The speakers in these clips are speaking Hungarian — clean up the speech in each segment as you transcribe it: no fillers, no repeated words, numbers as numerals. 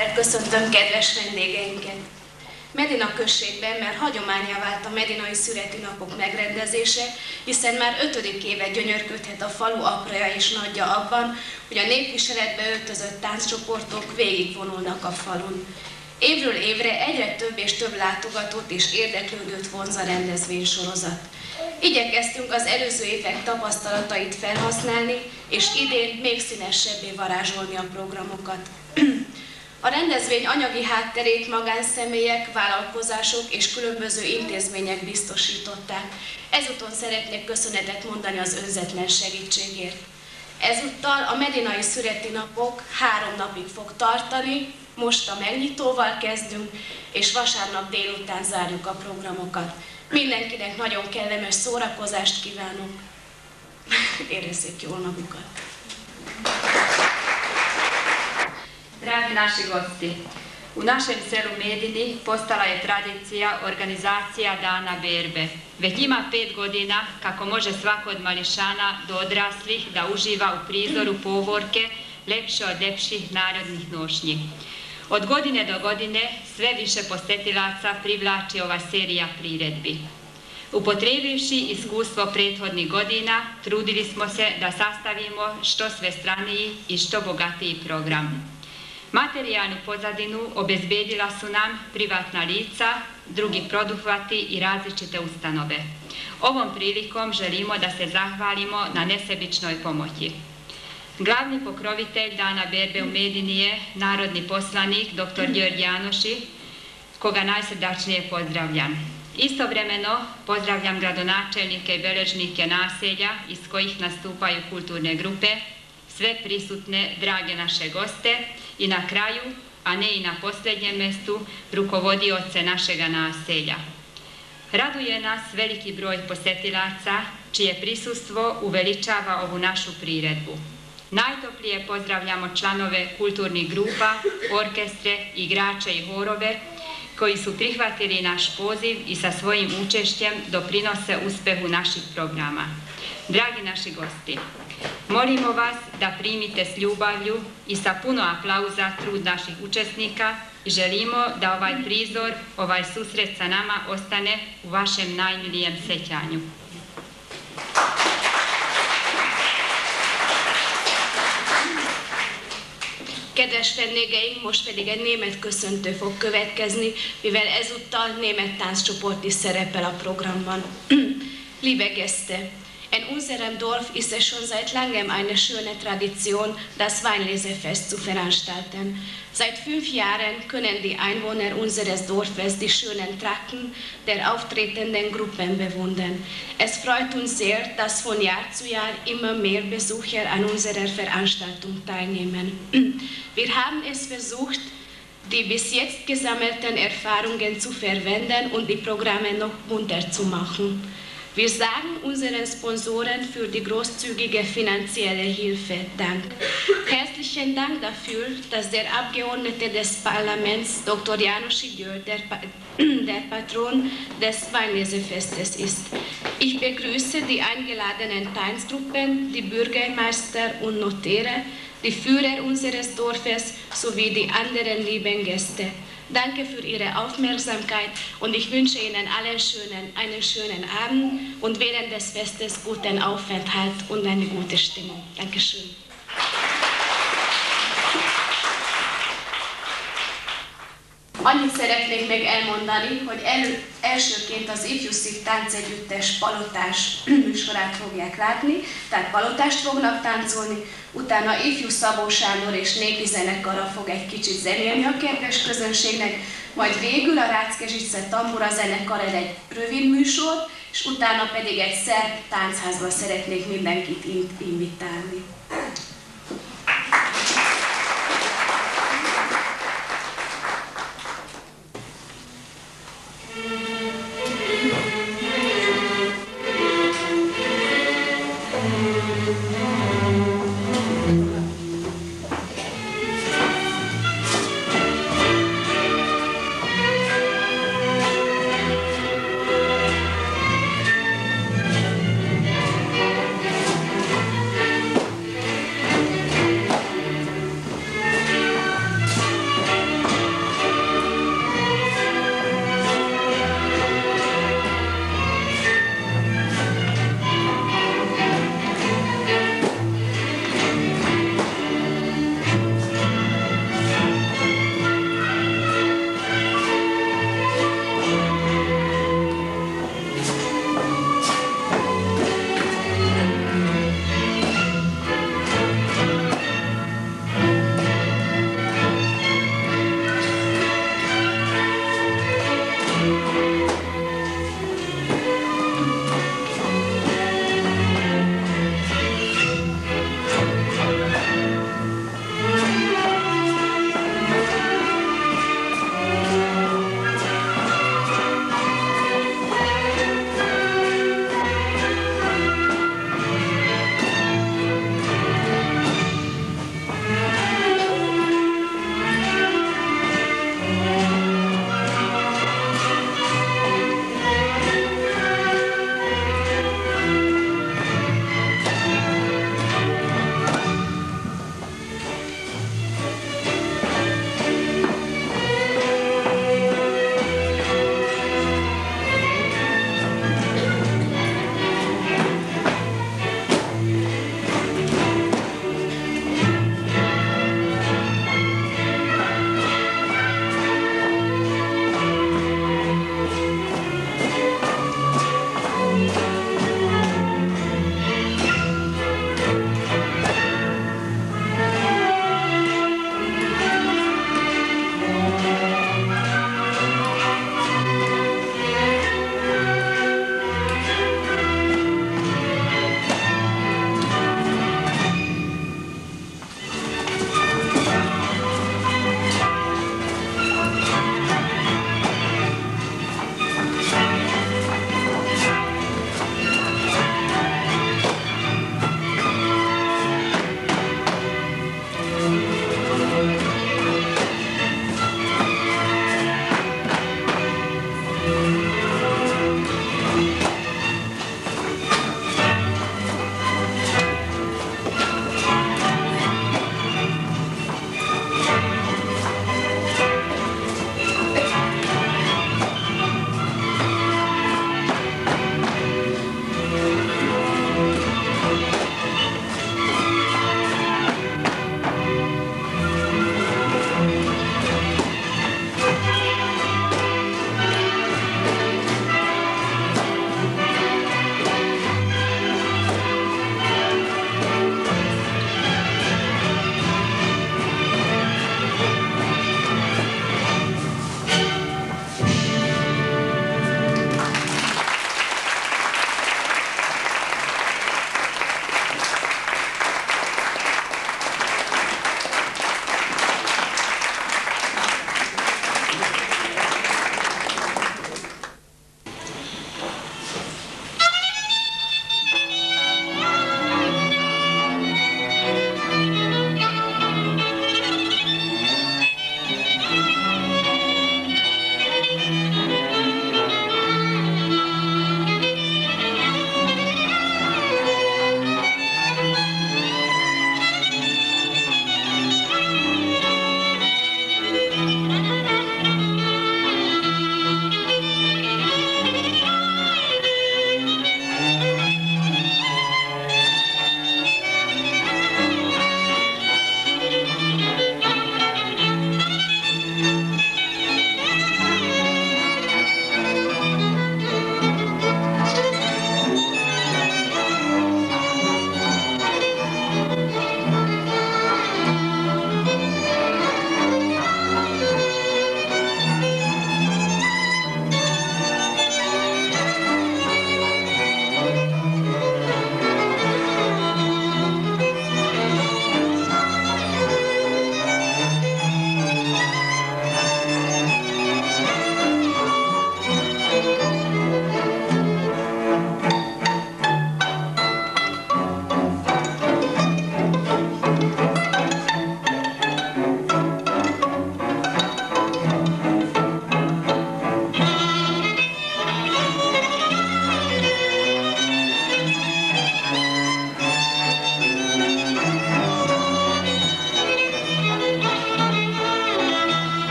Szeretettel köszöntöm kedves vendégeinket! Medina községben már hagyománnyá vált a medinai születőnapok megrendezése, hiszen már 5. éve gyönyörködhet a falu apraja és nagyja abban, hogy a népviseletbe öltözött tánccsoportok végigvonulnak a falun. Évről évre egyre több és több látogatót és érdeklődőt vonz a rendezvénysorozat. Igyekeztünk az előző évek tapasztalatait felhasználni, és idén még színesebbé varázsolni a programokat. A rendezvény anyagi hátterét magánszemélyek, vállalkozások és különböző intézmények biztosították. Ezúton szeretnék köszönetet mondani az önzetlen segítségért. Ezúttal a medinai születőnapok 3 napig fog tartani, most a megnyitóval kezdünk, és vasárnap délután zárjuk a programokat. Mindenkinek nagyon kellemes szórakozást kívánok. Érezzék jól magukat. Dragi naši gosti, u našem selu Medini postala je tradicija organizacija Dana berbe. Već ima 5 godina kako može svako od mališana do odraslih da uživa u prizoru povorke lepše od lepših narodnih nošnji. Od godine do godine sve više posetilaca privlači ova serija priredbi. Upotrijebivši iskustvo prethodnih godina, trudili smo se da sastavimo što svestraniji i što bogatiji program. Materijalnu pozadinu obezbedila su nam privatna lica, drugi poduhvati i različite ustanove. Ovom prilikom želimo da se zahvalimo na nesebičnoj pomoći. Glavni pokrovitelj Dana berbe u Medini je narodni poslanik dr. Đorđe Janoši, koga najsrdačnije pozdravljam. Istovremeno pozdravljam gradonačelnike i beležnike naselja iz kojih nastupaju kulturne grupe, sve prisutne drage naše goste i na kraju, a ne i na posljednjem mjestu, rukovodioce našega naselja. Raduje nas veliki broj posetilaca čije prisustvo uveličava ovu našu priredbu. Najtoplije pozdravljamo članove kulturnih grupa, orkestre, igrače i horove koji su prihvatili naš poziv i sa svojim učešćem doprinose uspehu naših programa. Dragi naši gosti, molimo vas da primite s ljubavlju i sa puno aplauza trud naših učesnika i želimo da ovaj prizor, ovaj susret sa nama ostane u vašem najmilijem sećanju. Kedves vendégeink, most pedig egy német köszöntő fog következni, mivel ezúttal német tánccsoport is szerepel a programban. Liebe Gäste, in unserem Dorf ist es schon seit langem eine schöne Tradition, das Weinlesefest zu veranstalten. Seit 5 Jahren können die Einwohner unseres Dorfes die schönen Trachten der auftretenden Gruppen bewundern. Es freut uns sehr, dass von Jahr zu Jahr immer mehr Besucher an unserer Veranstaltung teilnehmen. Wir haben es versucht, die bis jetzt gesammelten Erfahrungen zu verwenden und die Programme noch bunter zu machen. Wir sagen unseren Sponsoren für die großzügige finanzielle Hilfe Dank. Herzlichen Dank dafür, dass der Abgeordnete des Parlaments, Dr. Jánosi György, der Patron des Weinlesefestes ist. Ich begrüße die eingeladenen Tanzgruppen, die Bürgermeister und Notäre, die Führer unseres Dorfes sowie die anderen lieben Gäste. Danke für Ihre Aufmerksamkeit und ich wünsche Ihnen allen einen schönen Abend und während des Festes guten Aufenthalt und eine gute Stimmung. Dankeschön. Annyit szeretnék még elmondani, hogy elsőként az Ifjúszív Táncegyüttes Palotás műsorát fogják látni, tehát palotást fognak táncolni, utána Ifjú Szabó Sándor és népi zenekara fog egy kicsit zenélni a kedves közönségnek, majd végül a Ráckezsice Tambura zenekar egy rövid műsor, és utána pedig egy szerb táncházba szeretnék mindenkit invitálni.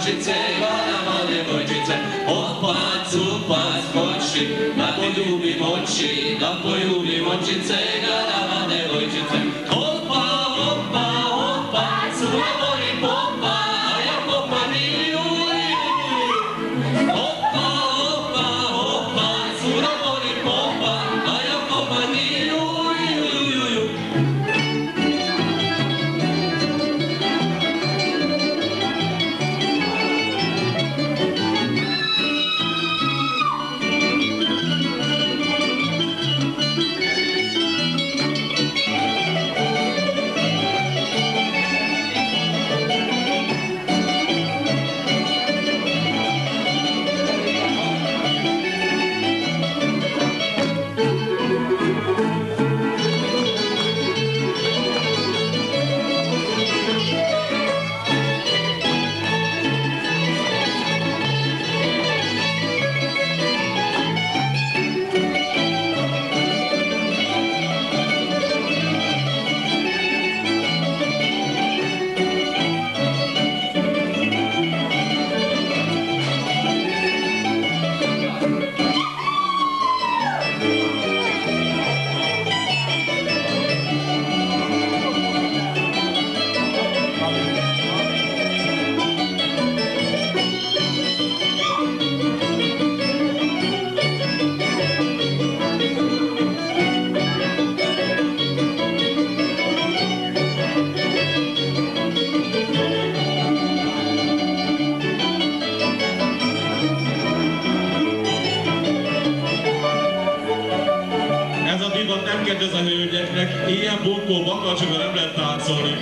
močice, male devojčice, opac, upac, poči, da poljubim oči, da poljubim očice, male devojčice. Opa, opa, opa, cura voli popa, a ja popa niju. Opa, opa, opa, cura voli popa, a ja popa niju. Nem kedvez a hölgyeknek, ilyen burkó bakancsokra nem lehet táncolni.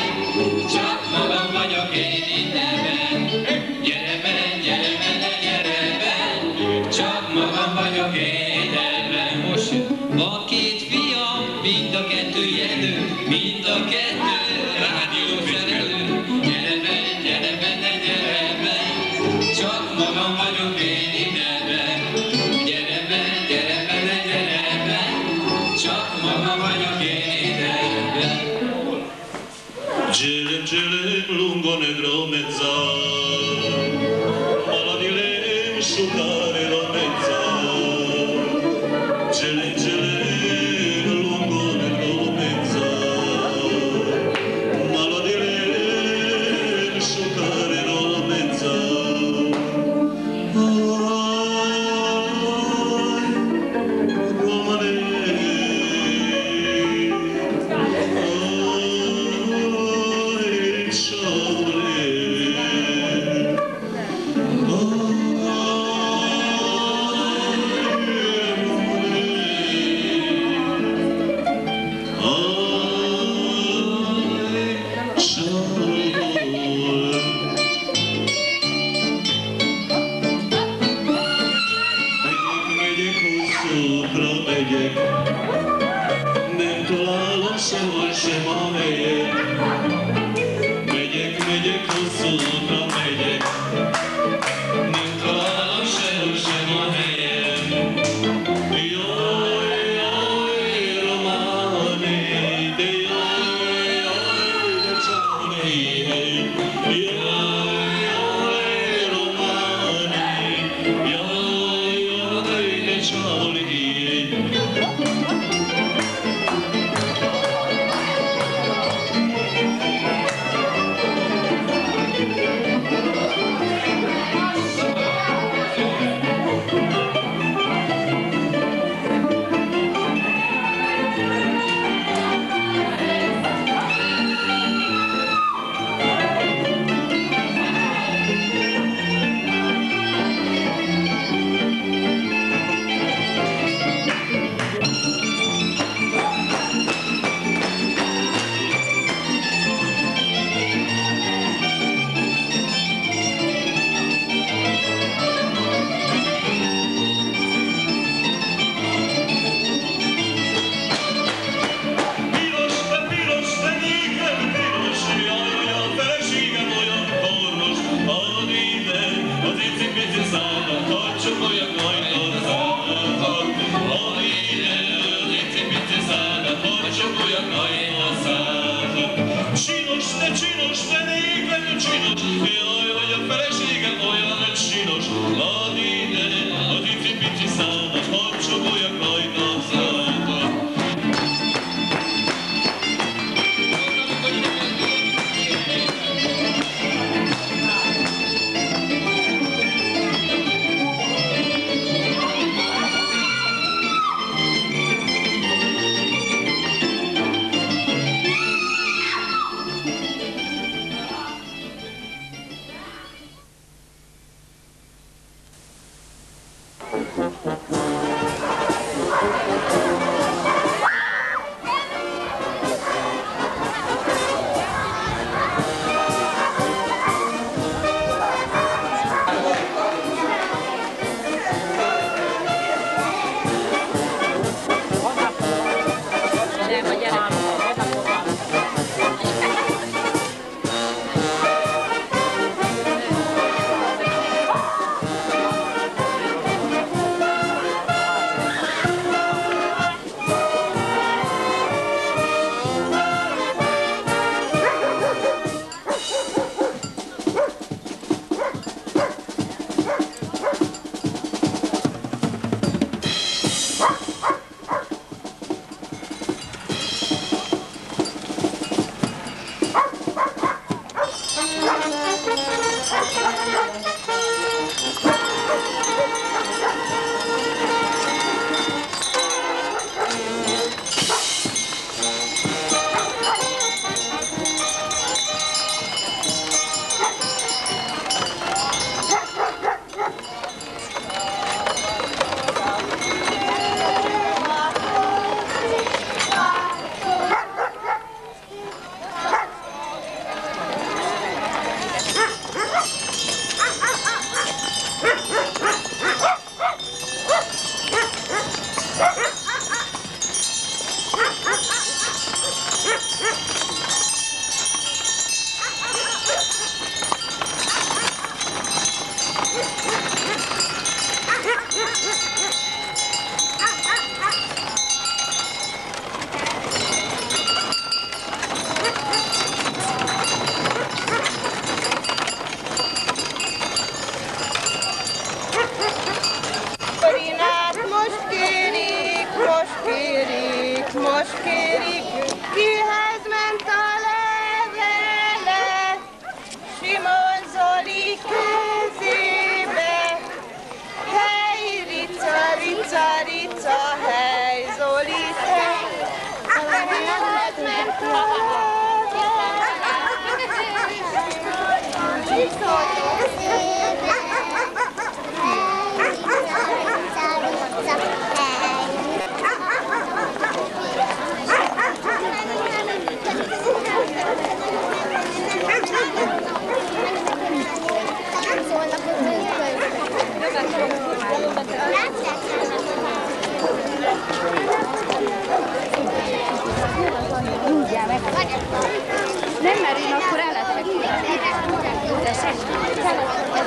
Gyere be, gyere be, gyere be, gyere be.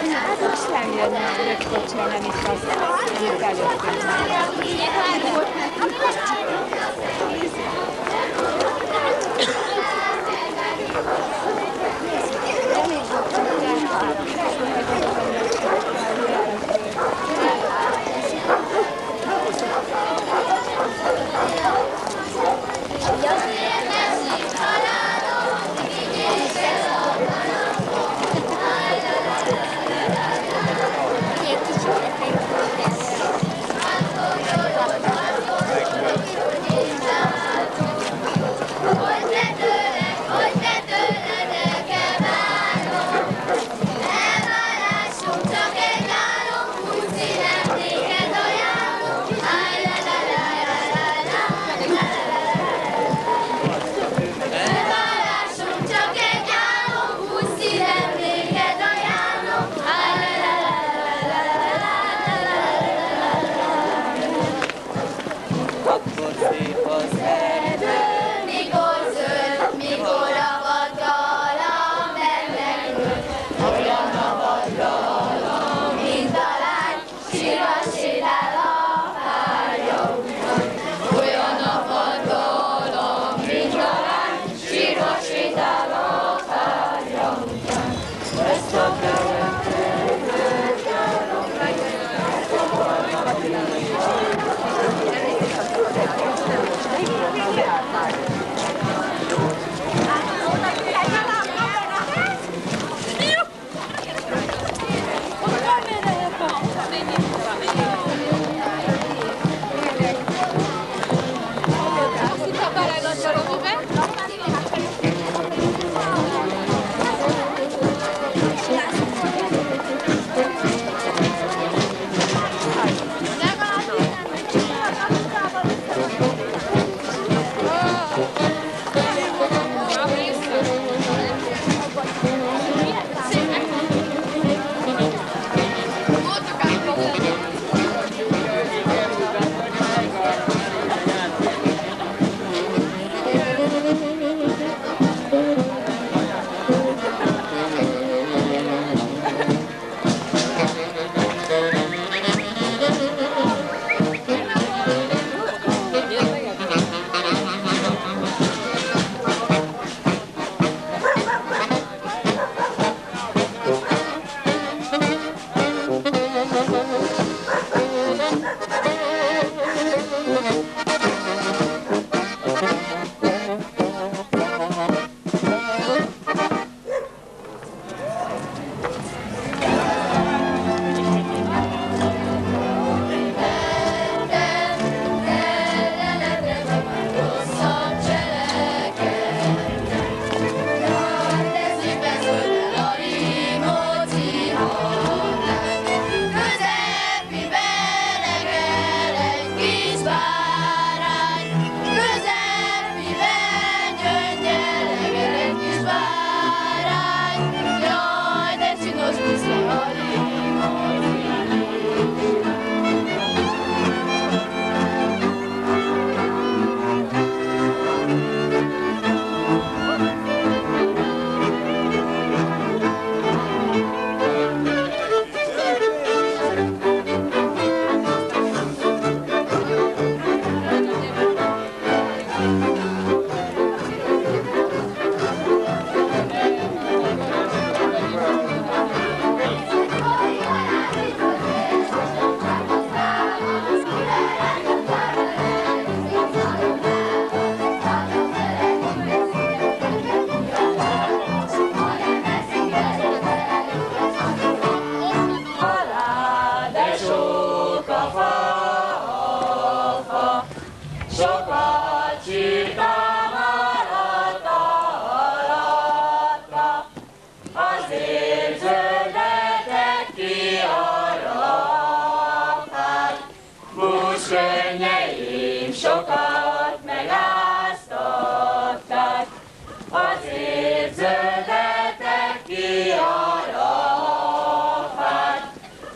Hát most nem jönne, hogy kocsira nem is használsz, amit előttünk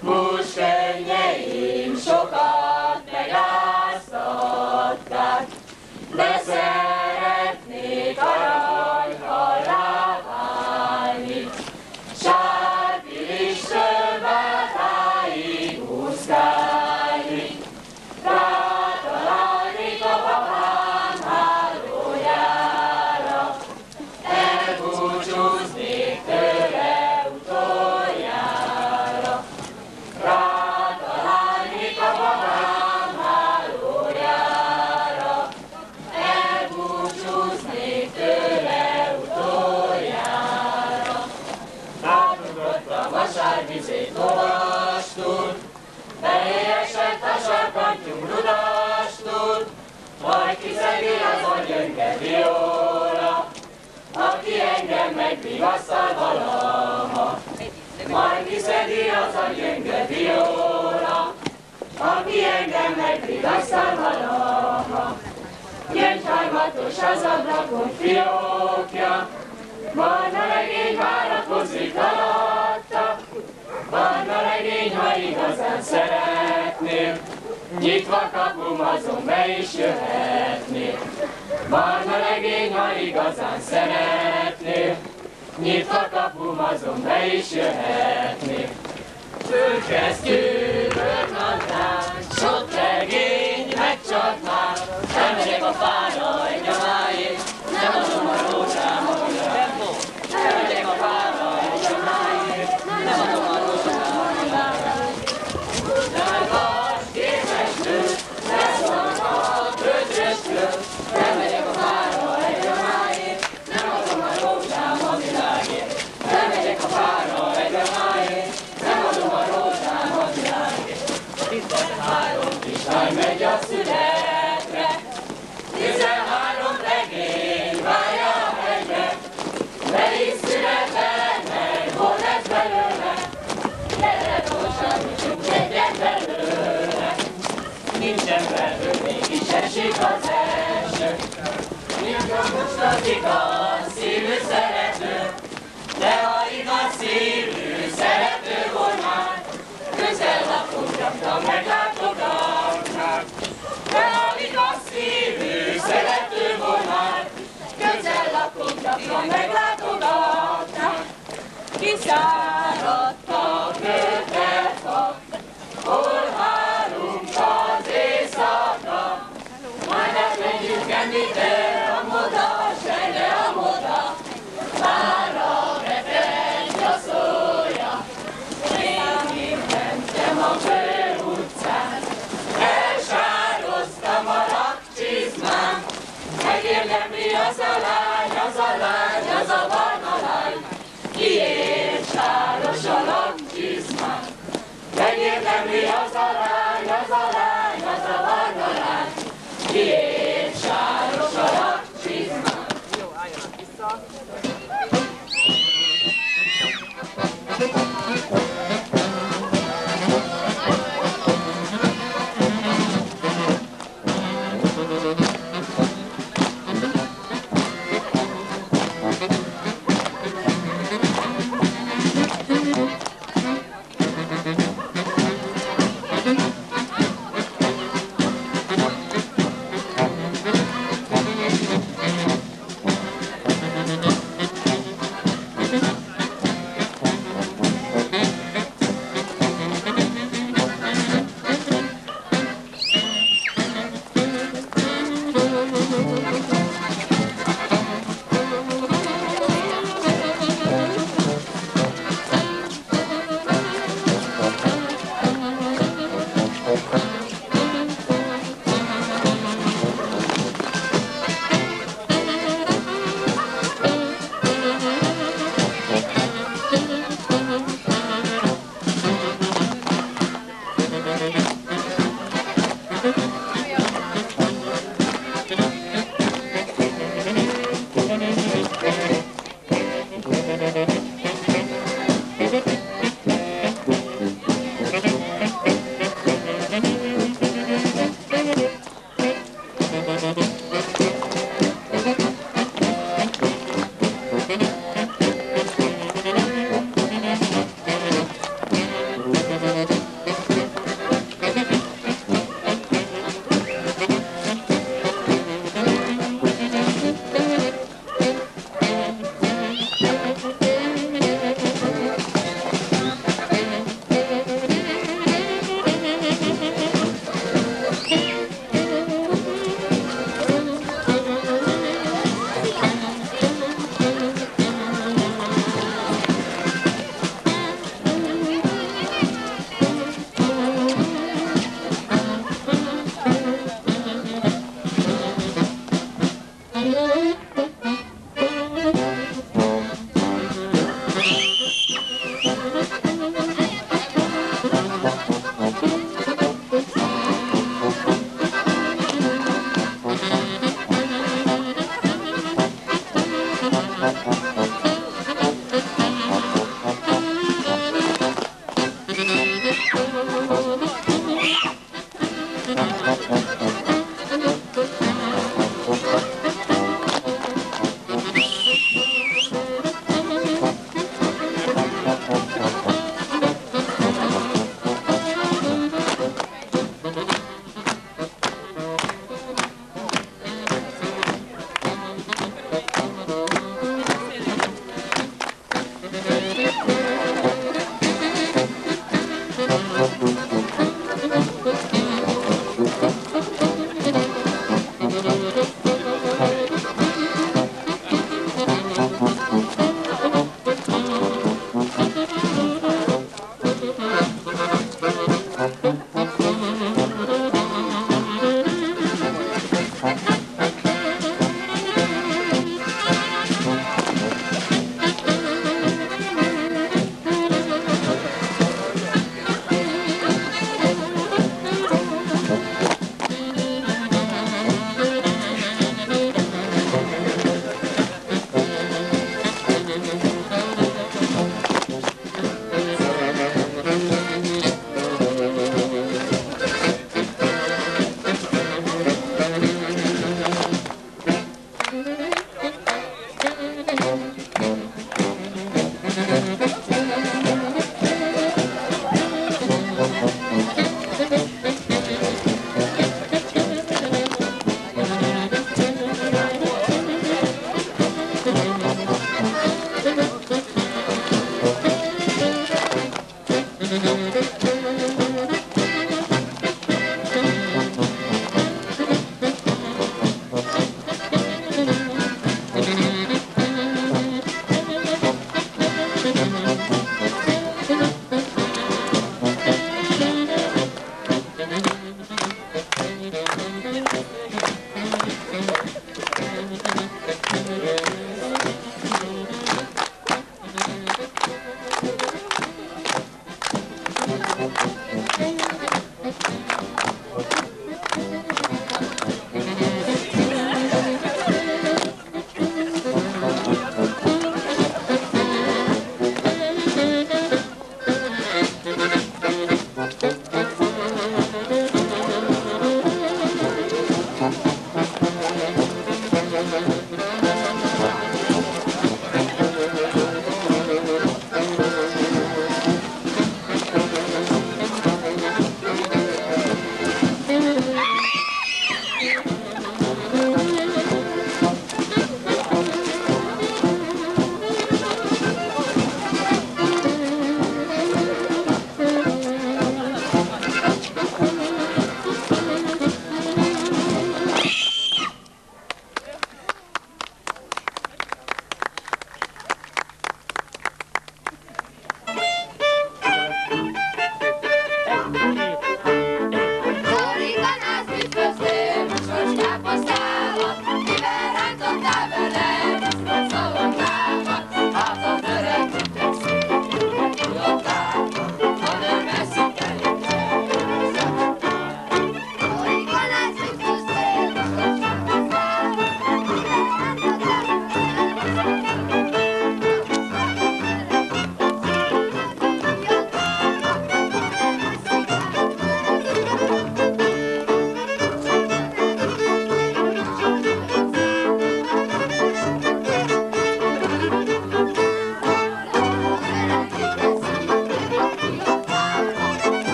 Sokat megáztatták, vizét lovastul, beesett a sarkantyú rudastul, majd kiszedi az a gyönge viola, aki engem megvigasztal valaha. Majd kiszedi az a gyönge viola, aki engem megvigasztal valaha. Gyöngyhajmatos az ablakon fiókja, barna legény várakozik alatta, barna legény, ha igazán szeretnél, nyitva kapum, azon be is jöhetnél. Barna legény, ha igazán szeretnél, nyitva kapum, azon be is jöhetnél. Fölkesztyű, bőrnadrág, sok legény megcsapnál, elmegyek a fára egy amáért, nem adom a rózsám a világért. Elmegyek a fára egy amáért, nem adom a rózsám a világért. Nem vagy képestől, lesz a ködröstől, elmegyek a fára egy amáért, nem adom a rózsám a világért. Elmegyek a fára egy amáért, nem adom a rózsám a világért. 13 kislány megy a születre, 13 legény várja a hegyre, melyik született meg, hol lesz belőle, gyere gyorsan, jutunk egyet belőle. Nincsen belőle, mégis esik az eső, mikor mustatik a szívű szerető, de ha igaz szívű szerető volnál, közel lakunk, gyakran meglátogatnák. De ha igaz szívű szerető volnál, közel lakunk, gyakran meglátogatnák. Kiszáradt a kőtefak, hol hálunk az éjszaka, majd átmegyünk ennitől, amoda, sejre amoda, várra beteg a szója. Én mentem a főutcán, elsároztam a rakcsizmám, megérdemli az a lány, az a lány, az a barna lány, kiért sáros a rakcsizmám. Megérdemli az a lány, az a lány, az a barna lány, kiért sáros a rakcsizmám. Jó, álljanak vissza.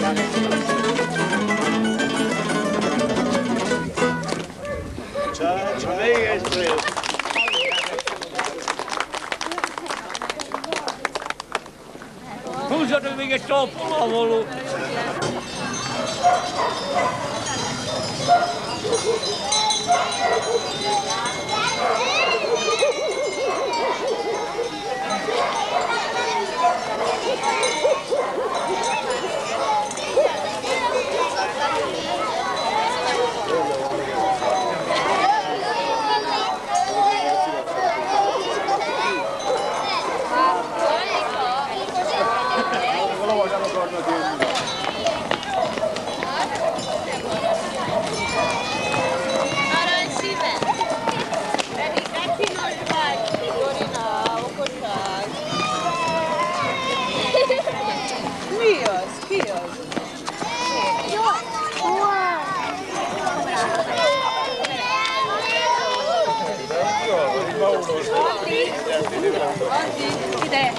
Húzzatok még egy csapalavaló! Mi az? Ki az? Ide!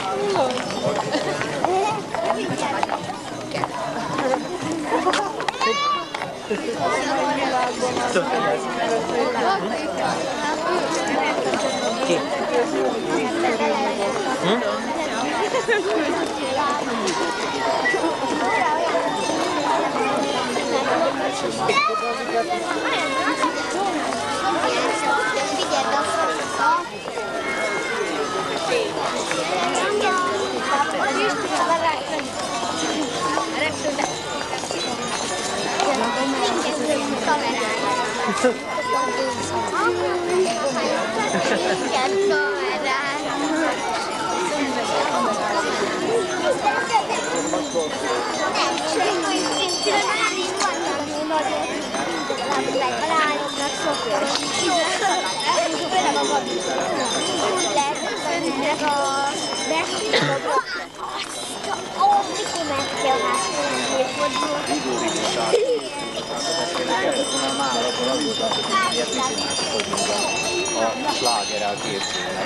A slágerrel készülnek.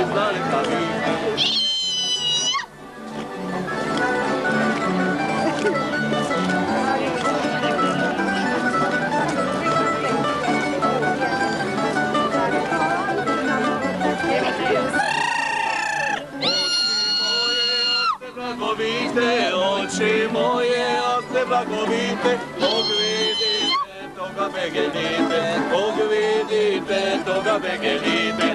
Oči moje, a ste blagovite, Bog vidite, toga begelite, Bog vidite, toga begelite.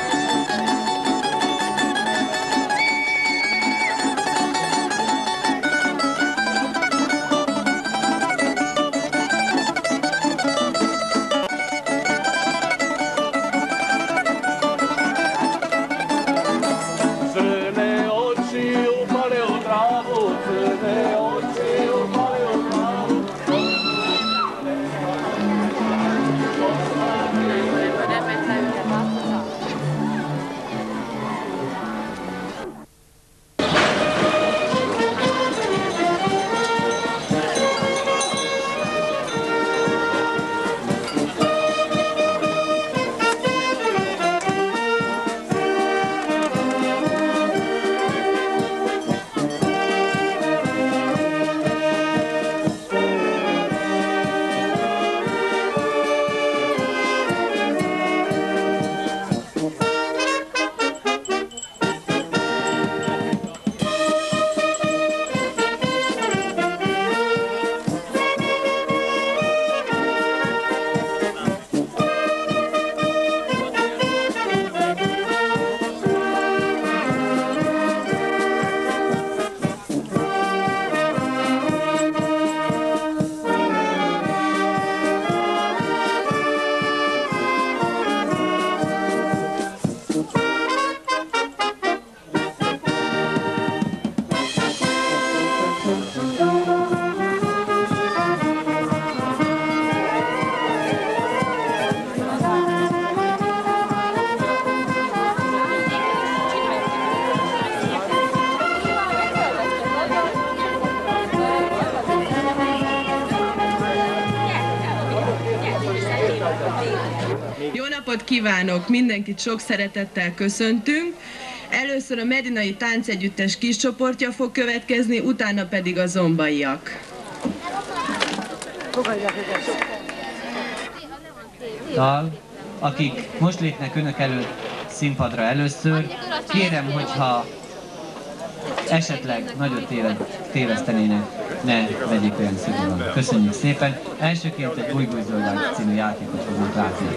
Jó napot kívánok! Mindenkit sok szeretettel köszöntünk. Először a Medinai Táncegyüttes kis csoportja fog következni, utána pedig a zombaiak. Dal, akik most lépnek önök előtt színpadra először, kérem, hogyha esetleg nagyot tévesztenének, ne vegyék olyan szigorúan. Köszönjük szépen! Elsőként egy Bújbújzöldák című játékot fogunk látni.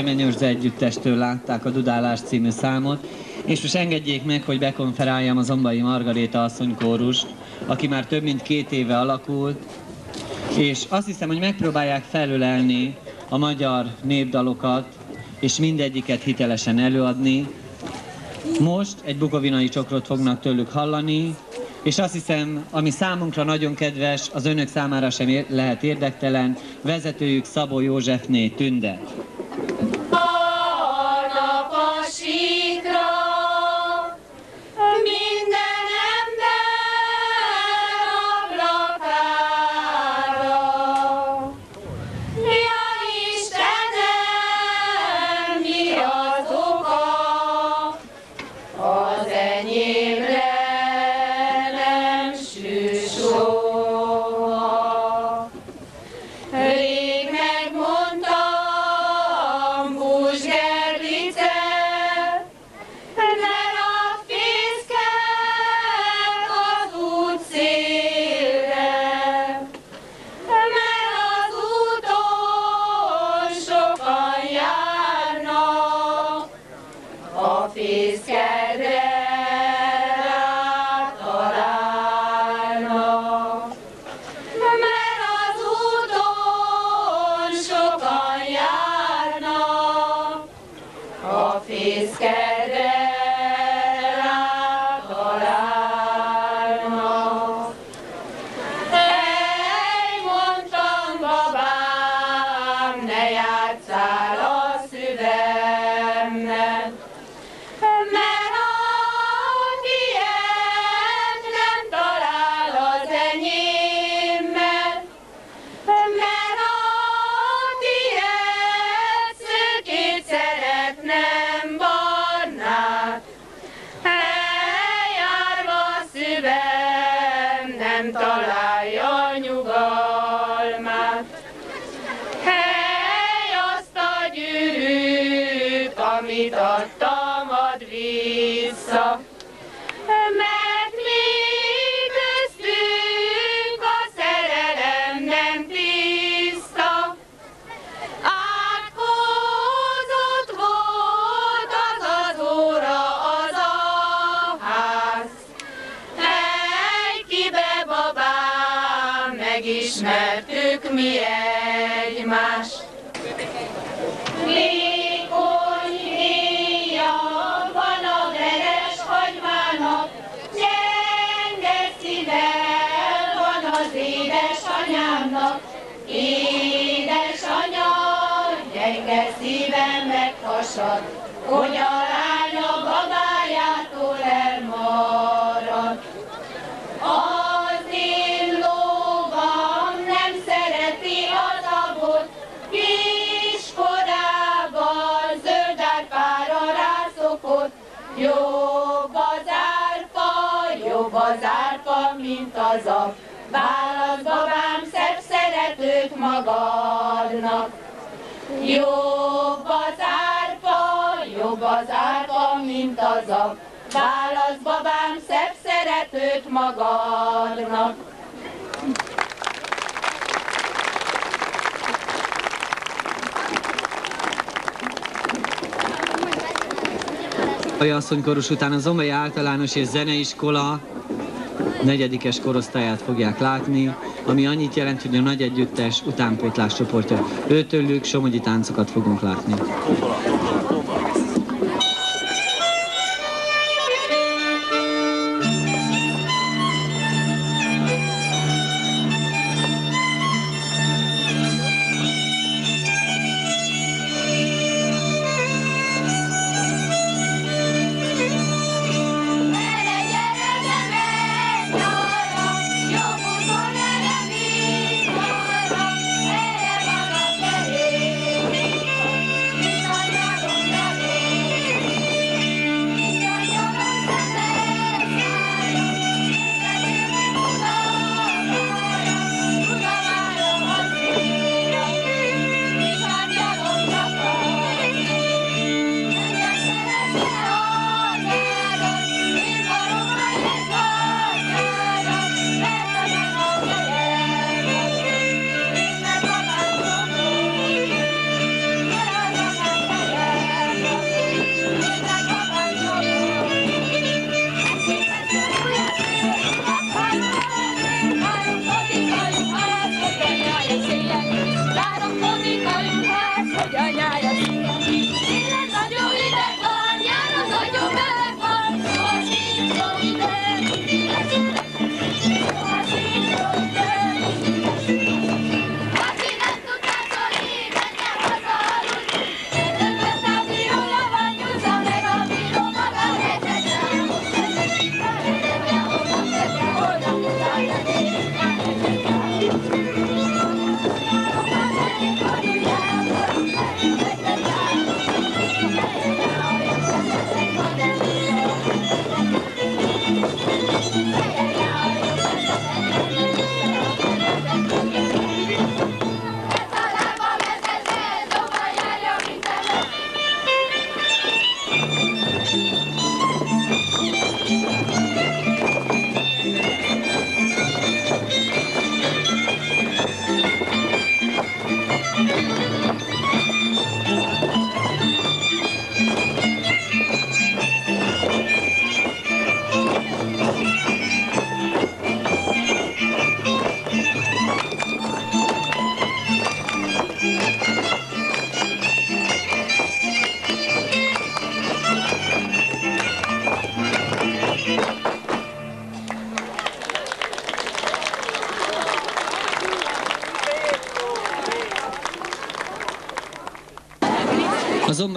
Kemenyorza együttestől látták a Dudálás című számot, és most engedjék meg, hogy bekonferáljam a Zombai Margaréta asszonykórust, aki már több mint 2 éve alakult, és azt hiszem, hogy megpróbálják felölelni a magyar népdalokat, és mindegyiket hitelesen előadni. Most egy bukovinai csokrot fognak tőlük hallani, és azt hiszem, ami számunkra nagyon kedves, az önök számára sem lehet érdektelen, vezetőjük Szabó Józsefné Tünde. Adtam, add vissza, mert mi köztünk a szerelem nem tiszta. Átkozott volt az óra, az a ház. Hely, kibe babám, megismertük mi egymást. Édesanya, gyenge szívem meghasad, hogy a lánya babájától elmarad. Az én lóvam nem szereti az abot, kiskorában zöld árpára rászokott. Jobb az árpa, mint az a. Válasz, babám, szebb szeretőt magadnak. Jobb az árpa, mint az a. Válasz, babám, szebb szeretőt magadnak. A asszonykórus után a Zombai Általános és Zeneiskola 4. korosztályát fogják látni, ami annyit jelent, hogy a nagy együttes utánpótlás csoportja. Őtőlük somogyi táncokat fogunk látni. Erre maga felé,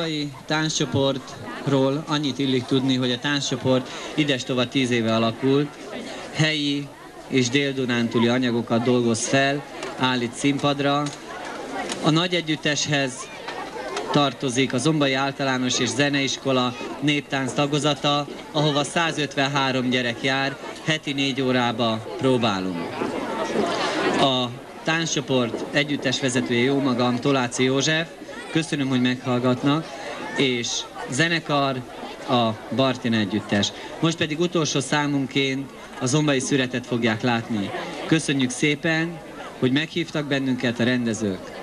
zombai tánccsoportról annyit illik tudni, hogy a tánccsoport idestova 10 éve alakult, helyi és dél-dunántúli anyagokat dolgoz fel, állít színpadra. A nagy együtteshez tartozik a Zombai Általános és Zeneiskola néptánc tagozata, ahova 153 gyerek jár, heti 4 órába próbálunk. A tánccsoport együttes vezetője jó magam, Toláci József, köszönöm, hogy meghallgatnak, és zenekar a Bartin együttes. Most pedig utolsó számunként a zombai szüretet fogják látni. Köszönjük szépen, hogy meghívtak bennünket a rendezők.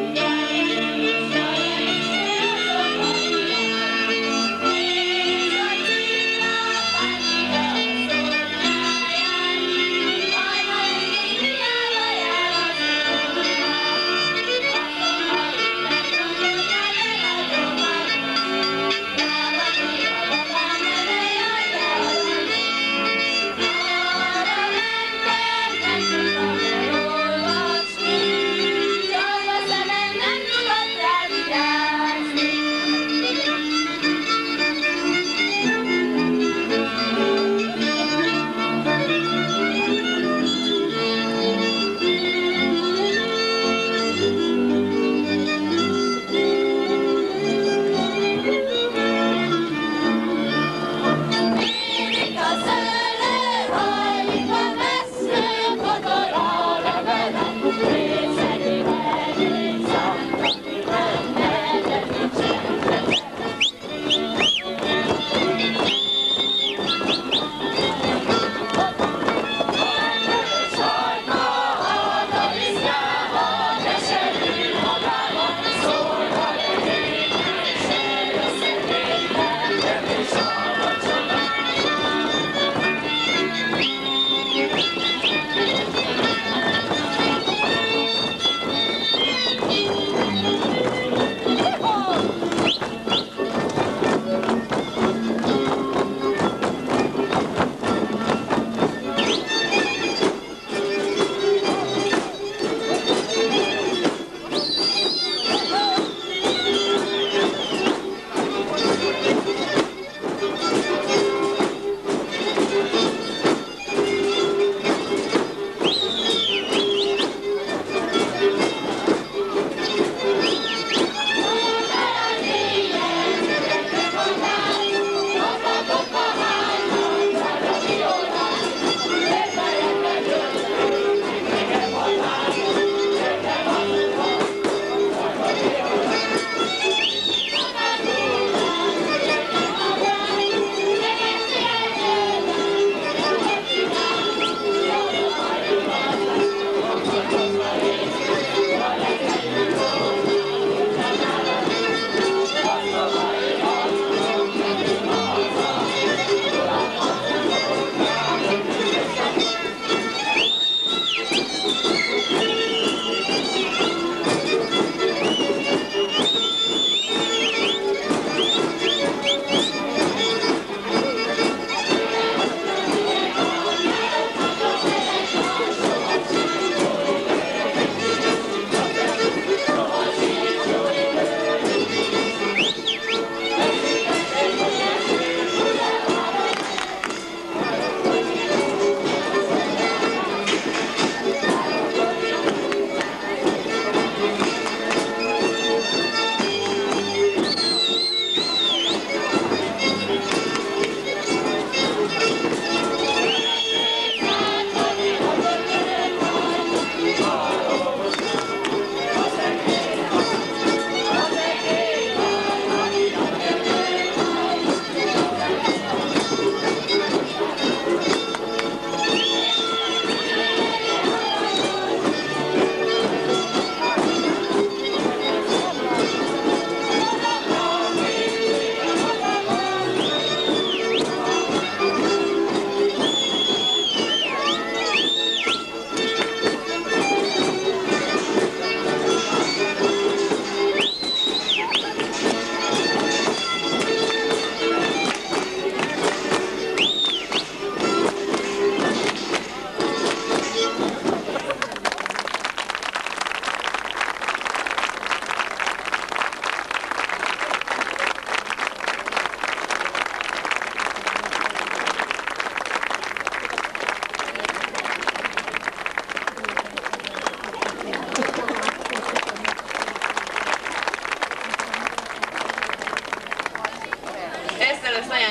Thank you.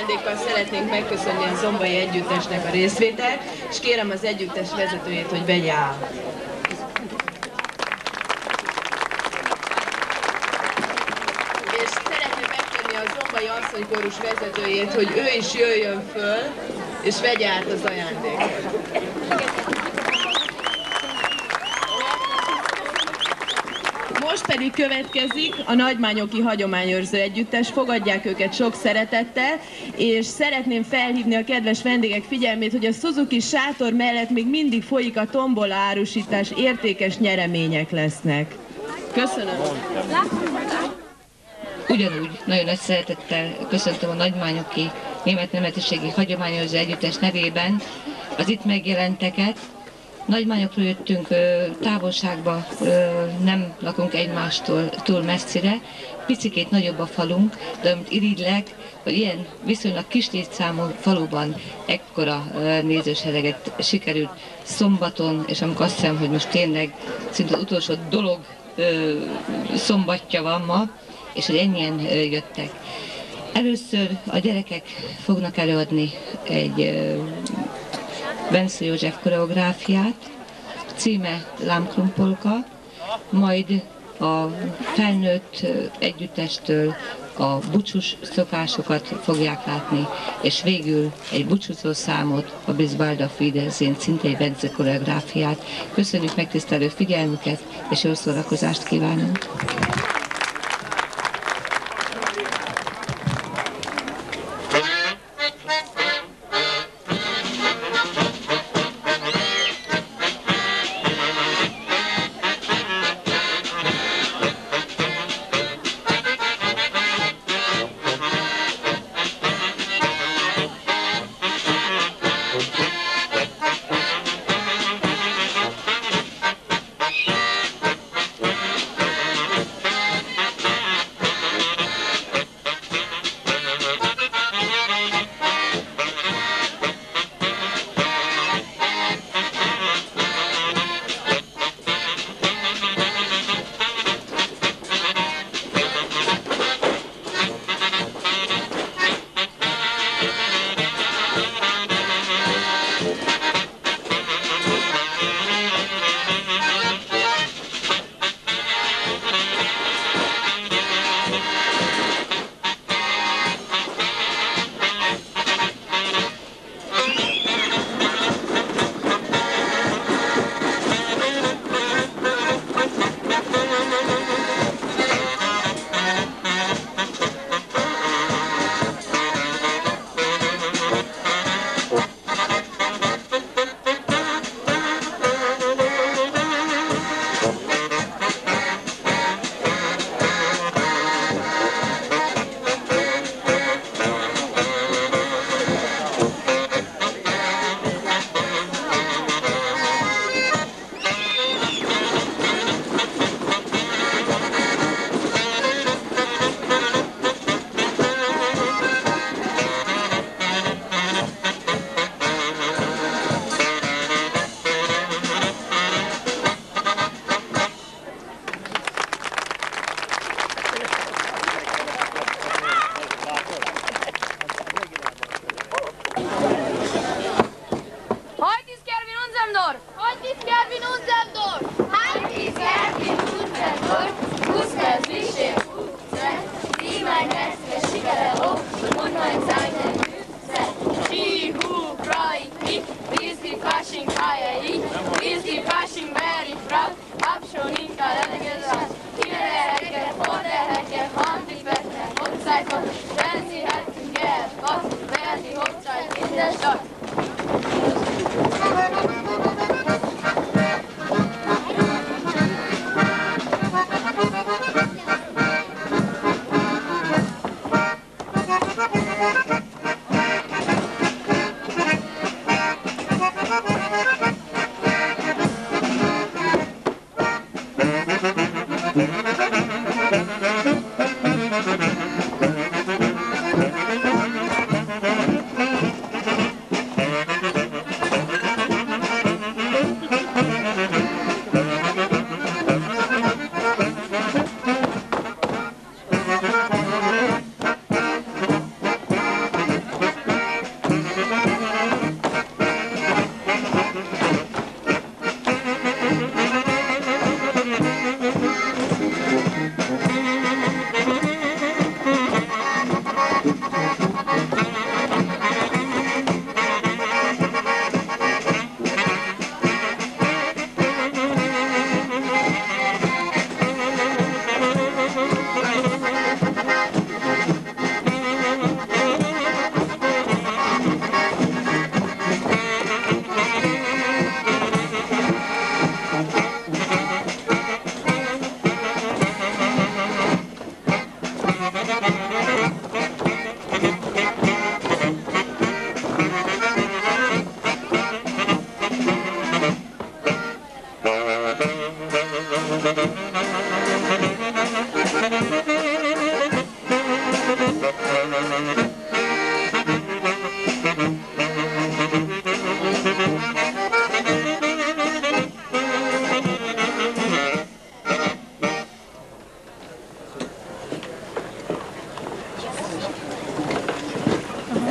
ajándékkal szeretnénk megköszönni a Zombai Együttesnek a részvételt, és kérem az együttes vezetőjét, hogy vegye át. És szeretném megkérni a Zombai Asszonykórus vezetőjét, hogy ő is jöjjön föl, és vegye át az ajándékot. Most pedig következik a Nagymányoki Hagyományőrző Együttes, fogadják őket sok szeretettel, és szeretném felhívni a kedves vendégek figyelmét, hogy a Suzuki sátor mellett még mindig folyik a tombola árusítás, értékes nyeremények lesznek. Köszönöm! Ugyanúgy nagyon nagy szeretettel köszöntöm a Nagymányoki Német Nemzetiségi Hagyományőrző Együttes nevében az itt megjelenteket. Nagymányokról jöttünk távolságba, nem lakunk egymástól túl messzire. Picikét nagyobb a falunk, de amit irigylek, hogy ilyen viszonylag kis létszámú faluban ekkora nézősereget sikerült szombaton, és amikor azt hiszem, hogy most tényleg szinte az utolsó dolog szombatja van ma, és hogy ennyien jöttek. Először a gyerekek fognak előadni egy Vence József koreográfiát, címe Lámkrumpolka, majd a felnőtt együttestől a búcsús szokásokat fogják látni, és végül egy búcsúzó számot, a Bisbald auf Wiedersehen, szintén egy Vence koreográfiát. Köszönjük megtisztelő figyelmüket, és jó szórakozást kívánunk! Thank you.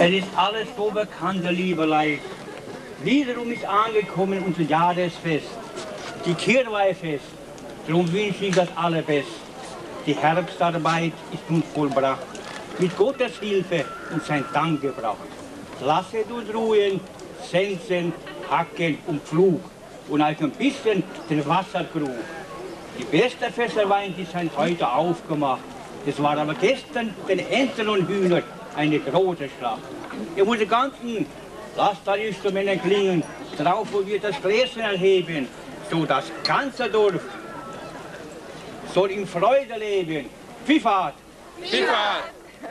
Es ist alles so bekannt, Lieberlei. Wiederum ist angekommen unser Jahresfest, die Kirweihfest. Darum wünsche ich das Allerbeste. Die Herbstarbeit ist nun vollbracht, mit Gottes Hilfe und sein Dank gebracht. Lasset uns ruhen, sensen, hacken und Pflug und auch ein bisschen den Wasserkrug. Die besten Fässer Wein, die sind heute aufgemacht. Es war aber gestern den Enten und Hühnern eine große Schlacht. Ihr muss die ganzen Lastinstrumente klingen, drauf wo wir das Gläschen erheben, so das ganze Dorf soll in Freude leben. Pfiffahrt! Pfiffahrt!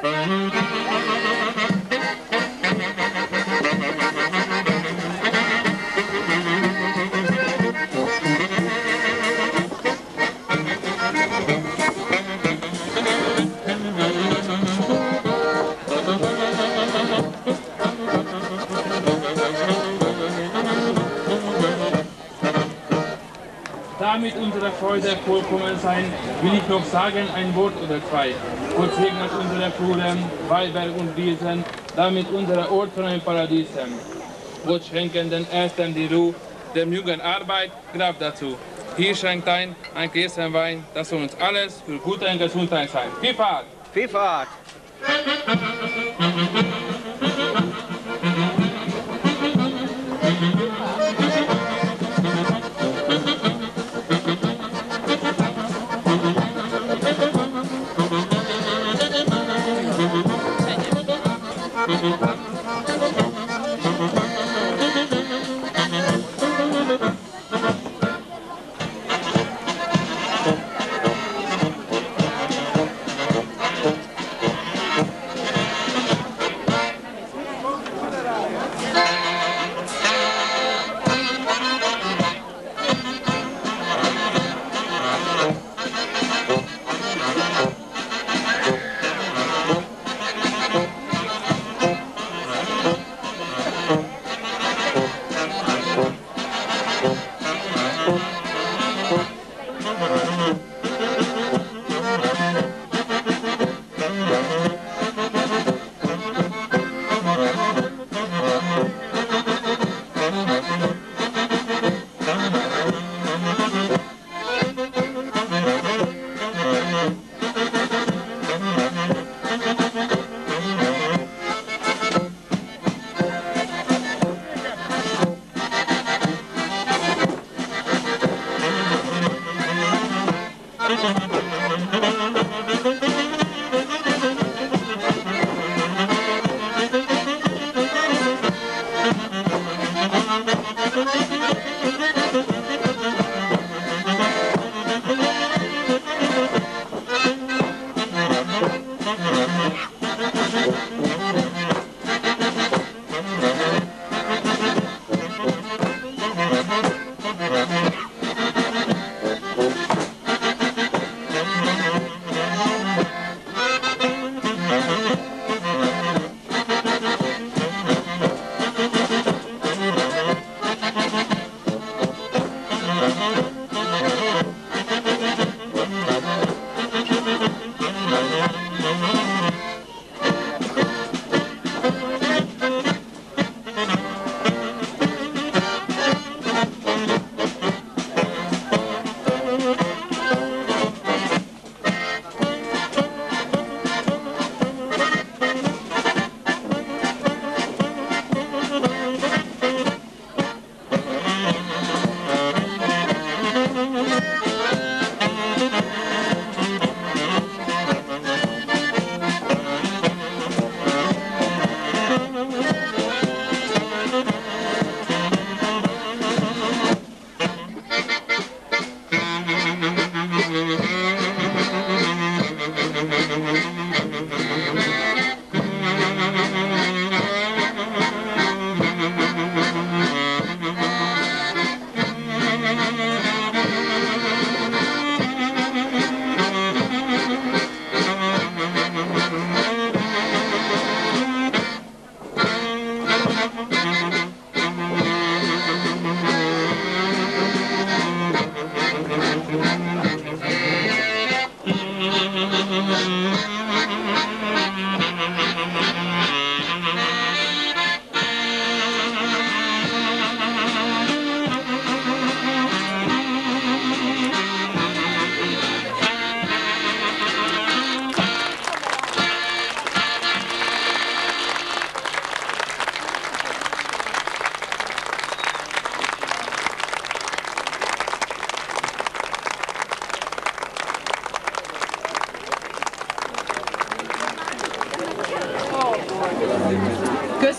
Damit unsere Freude vollkommen sein, will ich noch sagen ein Wort oder zwei. Gott segnet unsere Fluren, Weinberg und Wiesen, damit unsere Orte ein Paradiesen. Gott schenken den Ersten die Ruhe, dem Jungen Arbeit, Kraft dazu. Hier schenkt ein Gläschen Wein, das soll uns alles für gute Gesundheit sein. Pfiffahrt! Pfiffahrt!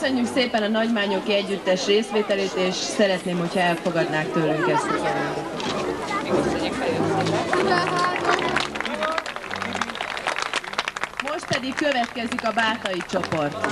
Köszönjük szépen a Nagymányoki Együttes részvételét, és szeretném, hogyha elfogadnák tőlünk ezt az Most pedig következik a bátai csoport.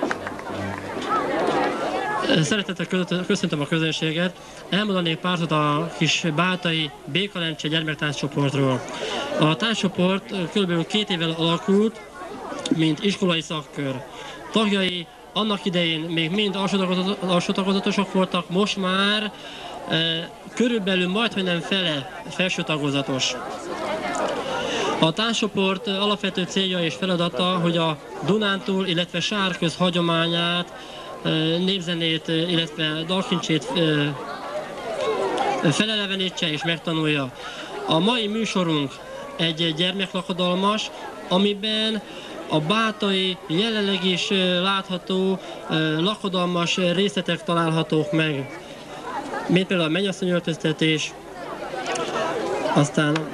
Szeretettel köszöntöm a közönséget. Elmondanék pár szót a kis bátai Békalencse gyermektánccsoportról. A tánccsoport kb. 2 évvel alakult, mint iskolai szakkör. Tagjai annak idején még mind alsó tagozatosok voltak, most már körülbelül majdhogy nem fele felső tagozatos. A tánccsoport alapvető célja és feladata, hogy a Dunántúl, illetve Sárköz hagyományát, népzenét, illetve dalkincsét felelevenítse és megtanulja. A mai műsorunk egy gyermeklakodalmas, amiben a bátai jelenleg is látható lakodalmas részletek találhatók meg, mint például a mennyasszonyöltöztetés, aztán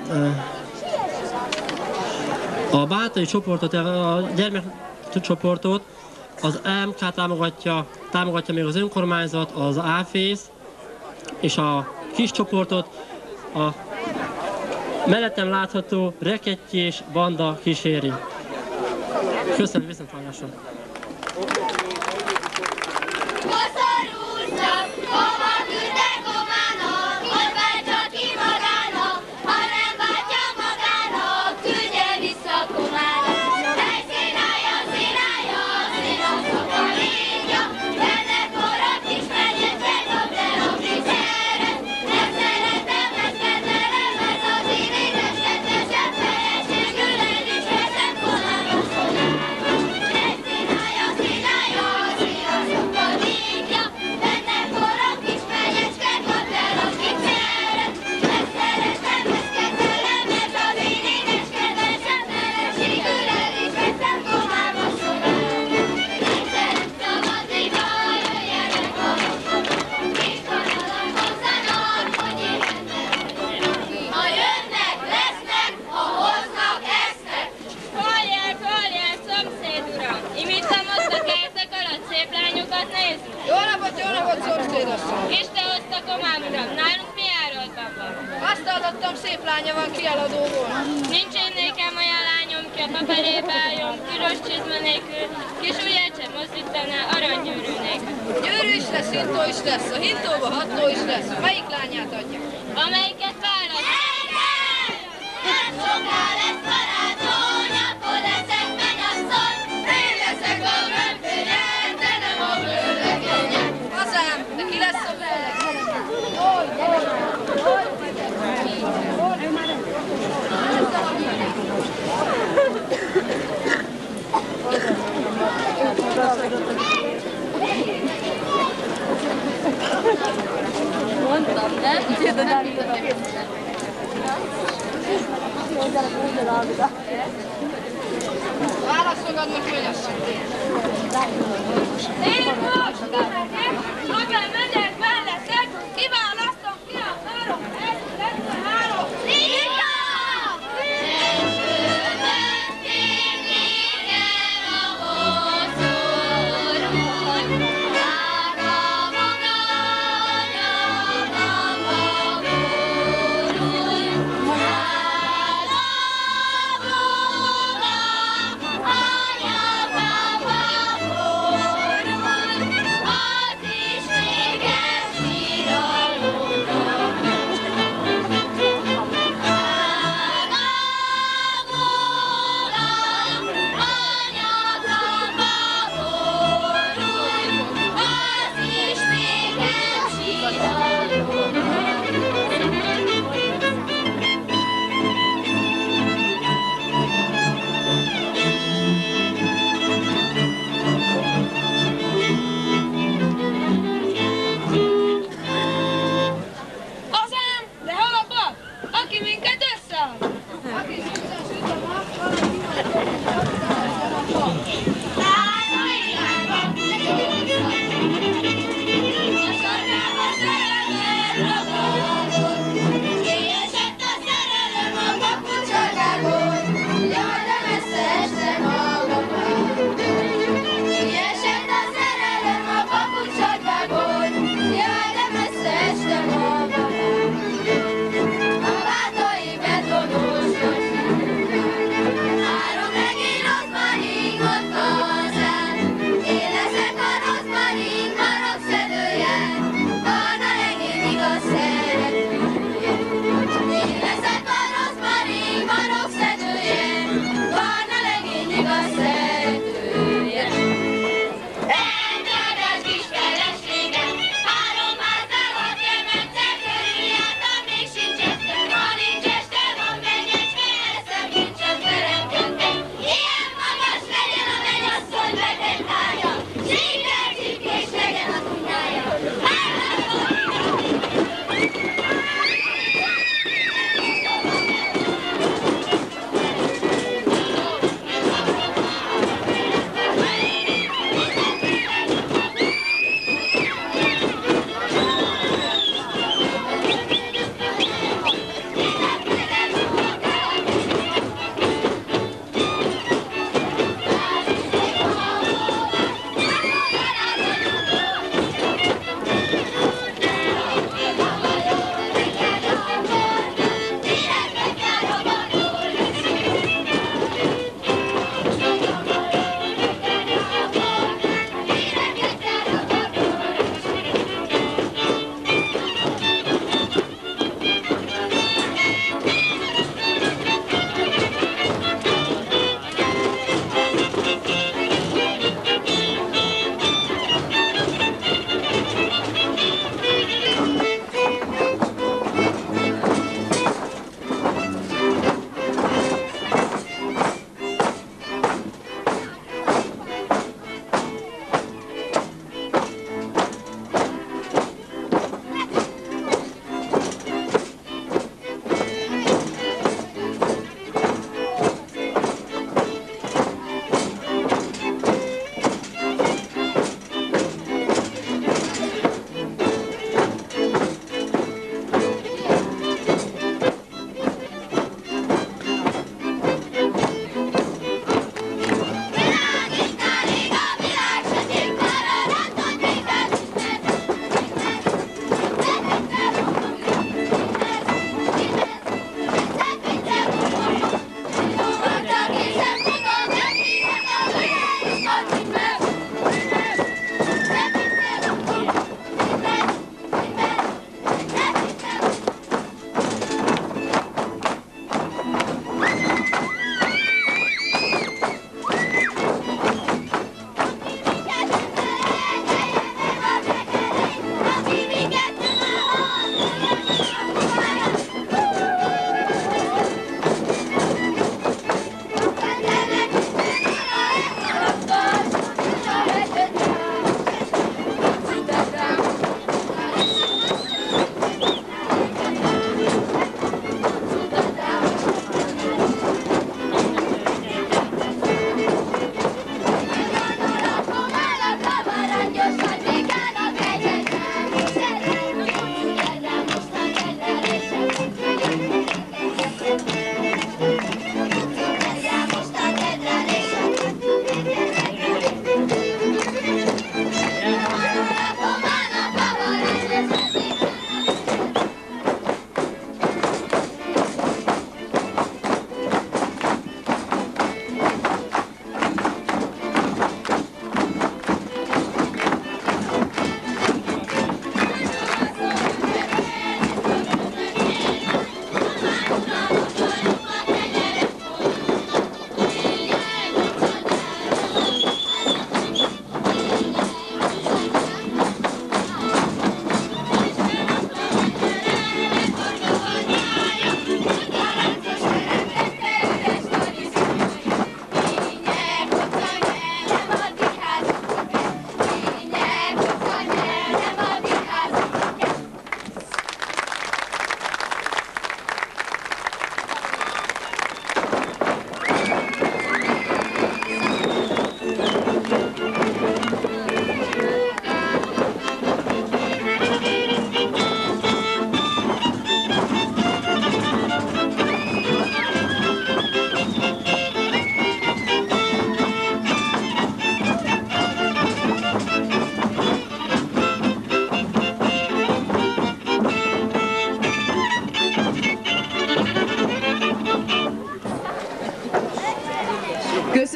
a bátai csoportot, a gyermekcsoportot az AMK támogatja még az önkormányzat, az AFész, és a kis csoportot a mellettem látható rekettyés banda kíséri. Köszönöm, viszontlátásra! Isten hozta komám uram, nálunk mi járolt papa? Azt hallottam, szép lánya van, kialadóból. Nincs én nékem olyan lányom, ki a papa elébe álljon, piros csizma nélkül, kis ujját sem mozdítaná, aranygyűrű nélkül. Gyűrű is lesz, hintó is lesz, a hintóba hatló is lesz. Melyik lányát adja? Amelyiket választ? Engem! Nem soká lesz karácsony, akkor leszek mennyasszony. Én leszek a menfényed, de nem a bőrlegényed. Hazám, de ki lesz a bőrleg? Mondtam, nem? Válaszolgadnak mennyasszony. Én most kimegyek, akár megyek mellettek, kiválasztom ki a 3, 1, 2, 3. Lika! Yeah!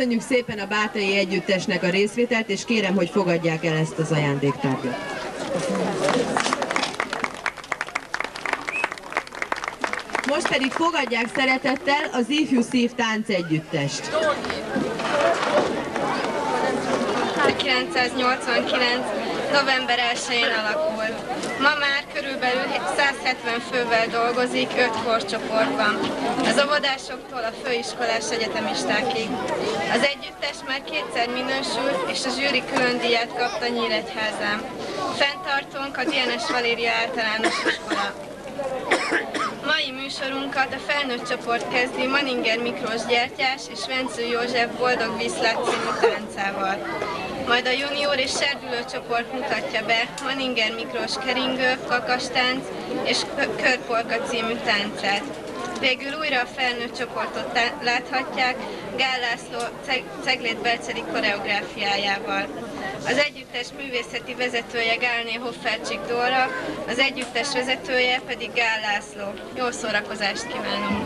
Köszönjük szépen a Bátai Együttesnek a részvételt, és kérem, hogy fogadják el ezt az ajándéktárgyat. Most pedig fogadják szeretettel az Ifjú Szív Táncegyüttest. 1989. november 1-én alakult. Ma már körülbelül 170 fővel dolgozik 5 korcsoportban, az óvodásoktól a főiskolás egyetemistákig. Az együttes már 2-szer minősült, és a zsűri külön díjat kapta Nyíregyházán. Fenntartónk a DNS Valéria általános iskola. Mai műsorunkat a felnőtt csoport kezdi Manninger Miklós gyertyás és Vencő József Boldog Viszlát című táncával. Majd a junior és serdülő csoport mutatja be Manninger Miklós keringő, kakastánc és körpolka című táncát. Végül újra a felnőtt csoportot láthatják Gál László Ceglét-Belceli koreográfiájával. Az együttes művészeti vezetője Gálné Hoffercsik Dóra, az együttes vezetője pedig Gál László. Jó szórakozást kívánunk!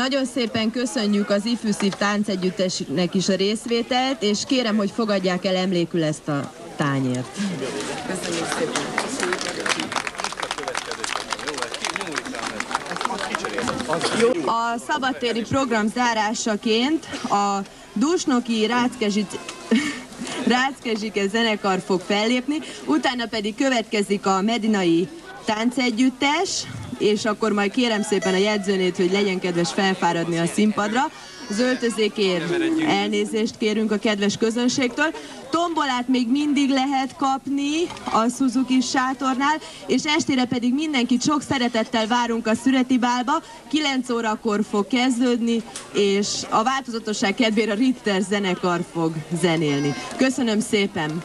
Nagyon szépen köszönjük az Ifjú Szív Táncegyüttesnek is a részvételt, és kérem, hogy fogadják el emlékül ezt a tányért. Köszönjük szépen! A szabadtéri program zárásaként a Dusnoki Ráczkezsike zenekar fog fellépni, utána pedig következik a Medinai Táncegyüttes, és akkor majd kérem szépen a jegyzőnét, hogy legyen kedves felfáradni a színpadra. Az öltözékért elnézést kérünk a kedves közönségtől. Tombolát még mindig lehet kapni a Suzuki sátornál, és estére pedig mindenkit sok szeretettel várunk a Szüreti Bálba. 9 órakor fog kezdődni, és a változatosság kedvére a Ritter zenekar fog zenélni. Köszönöm szépen!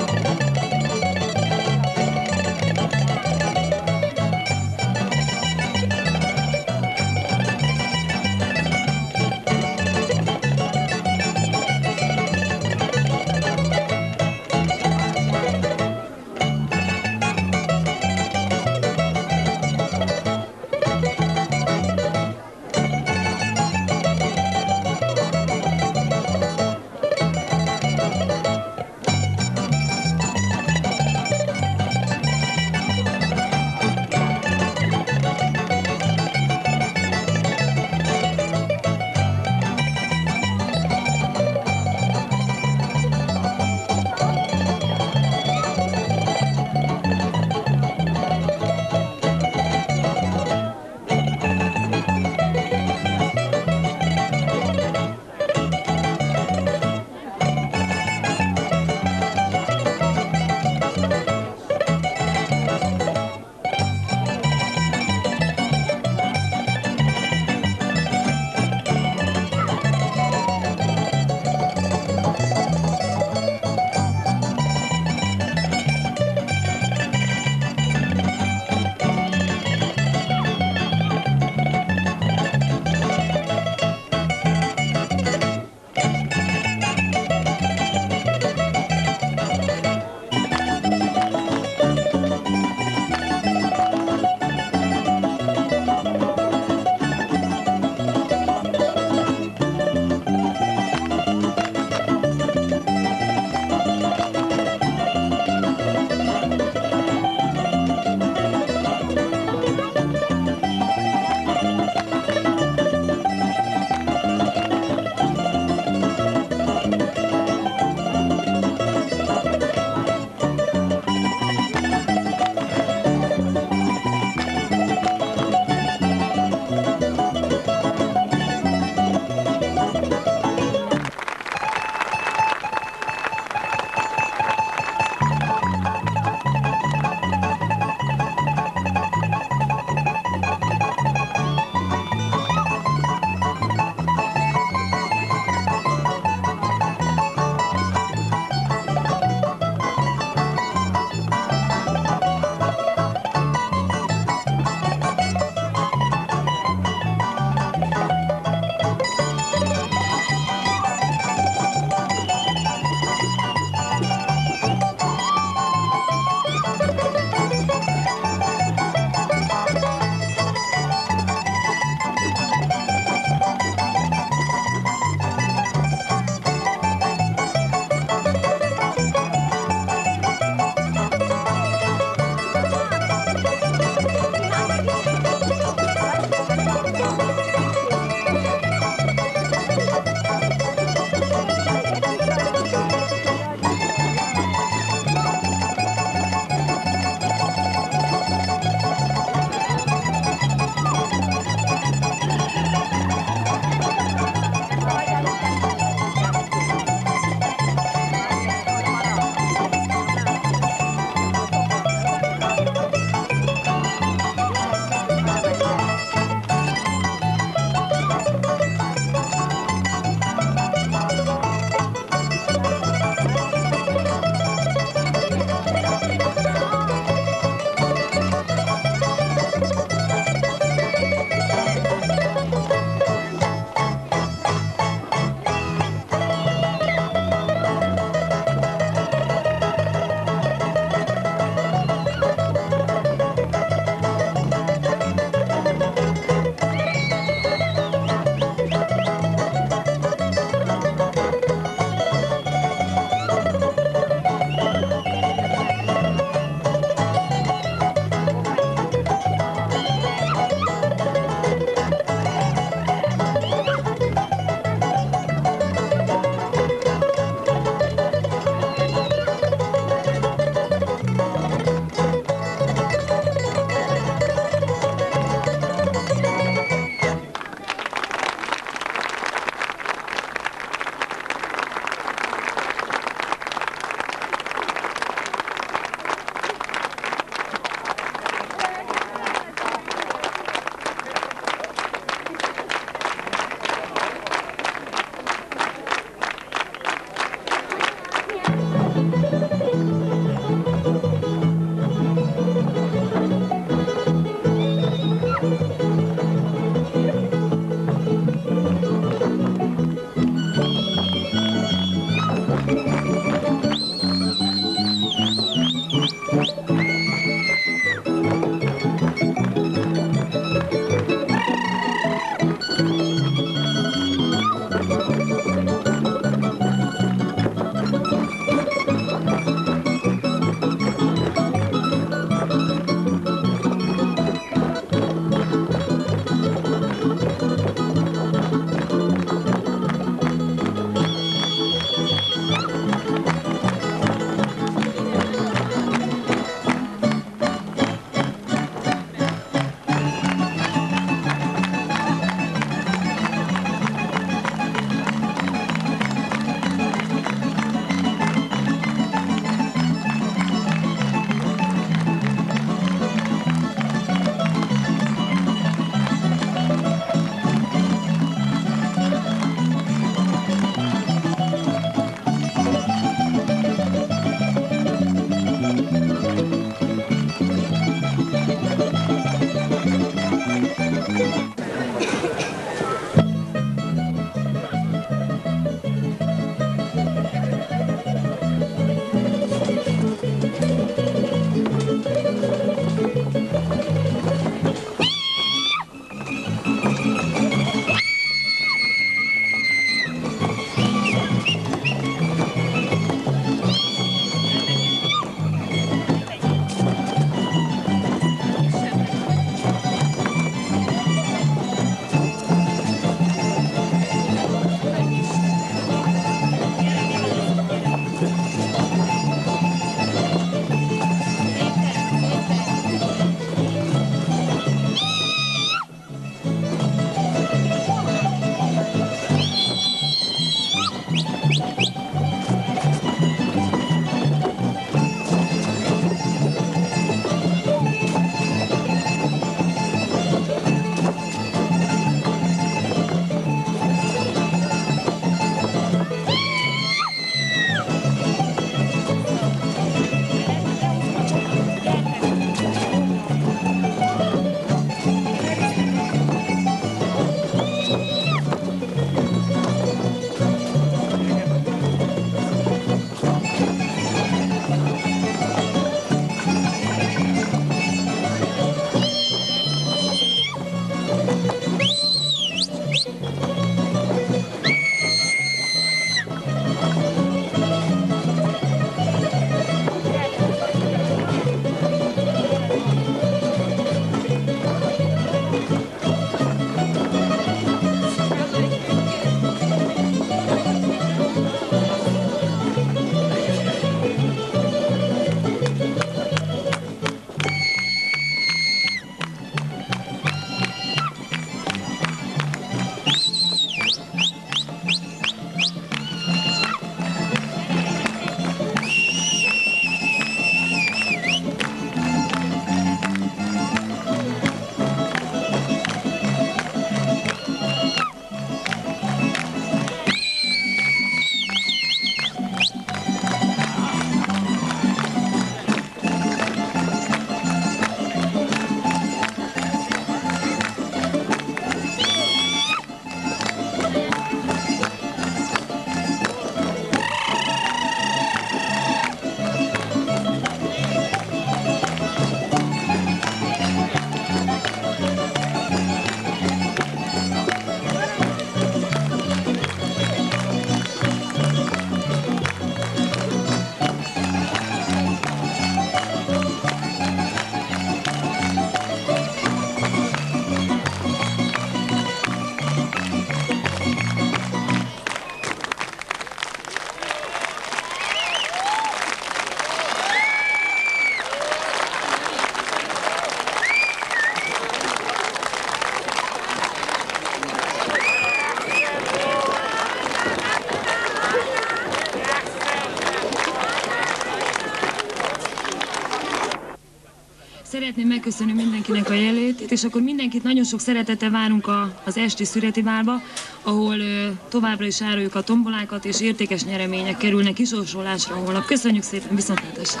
szeretném megköszönni mindenkinek a jelenlétét, és akkor mindenkit nagyon sok szeretettel várunk az esti Szüreti Bálba, ahol továbbra is áruljuk a tombolákat, és értékes nyeremények kerülnek kisorsolásra holnap. Köszönjük szépen, viszontlátásra!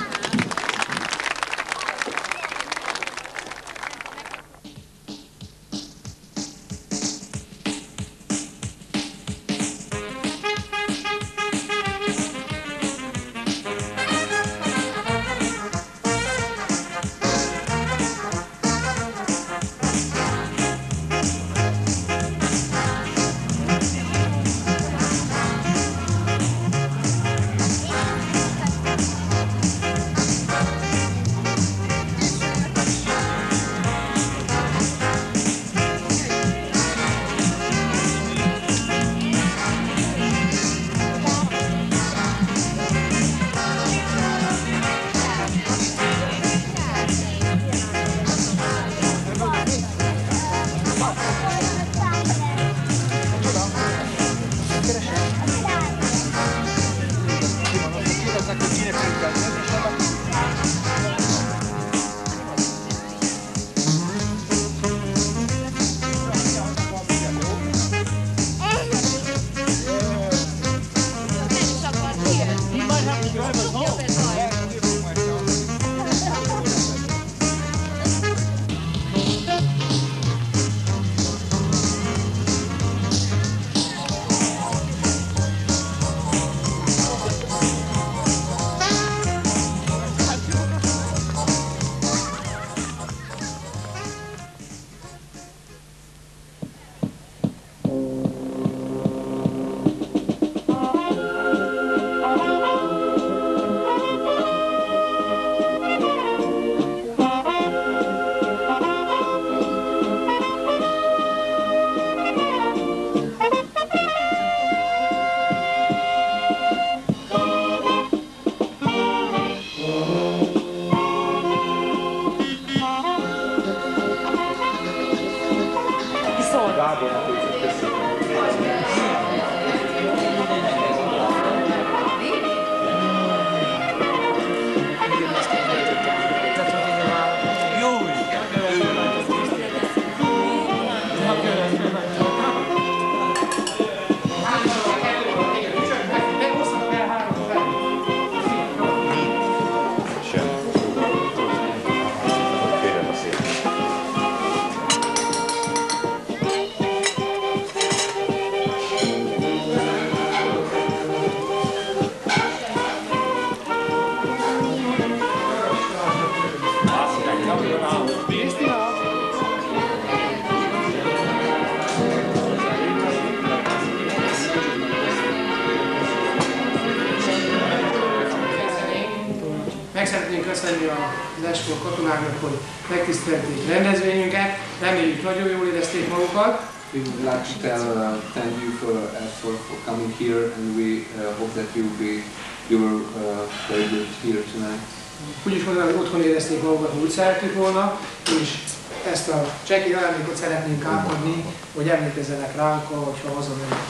Meg szeretnénk köszönni az Espol katonáknak, hogy megtisztelték rendezvényünket. Reméljük, nagyon jól érezték magukat. We would like to thank you for coming here, and we hope that you were very good here tonight. Úgy is mondanám, hogy otthon érezték magukat, úgy szerettük volna, és ezt a csekély ajándékot szeretnénk átadni, hogy emlékezzenek ránk, hogyha hazamegyünk.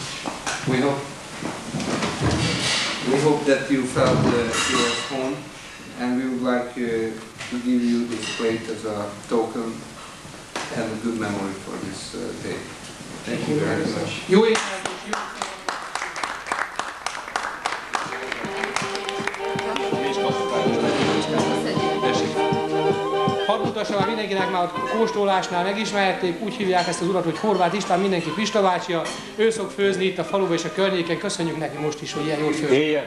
We hope that you felt here at home, and we would like to give you this plate as a token and a good memory for this day. Thank you very much. Jó éjszakát! Hadd mutassam már mindenkinek, már a kóstolásnál megismerték, úgy hívják ezt az urat, hogy Horváth István, mindenki Pista bácsia. Ő szok főzni itt a faluban és a környéken. Köszönjük neki most is, hogy ilyen jól főz. Éljen!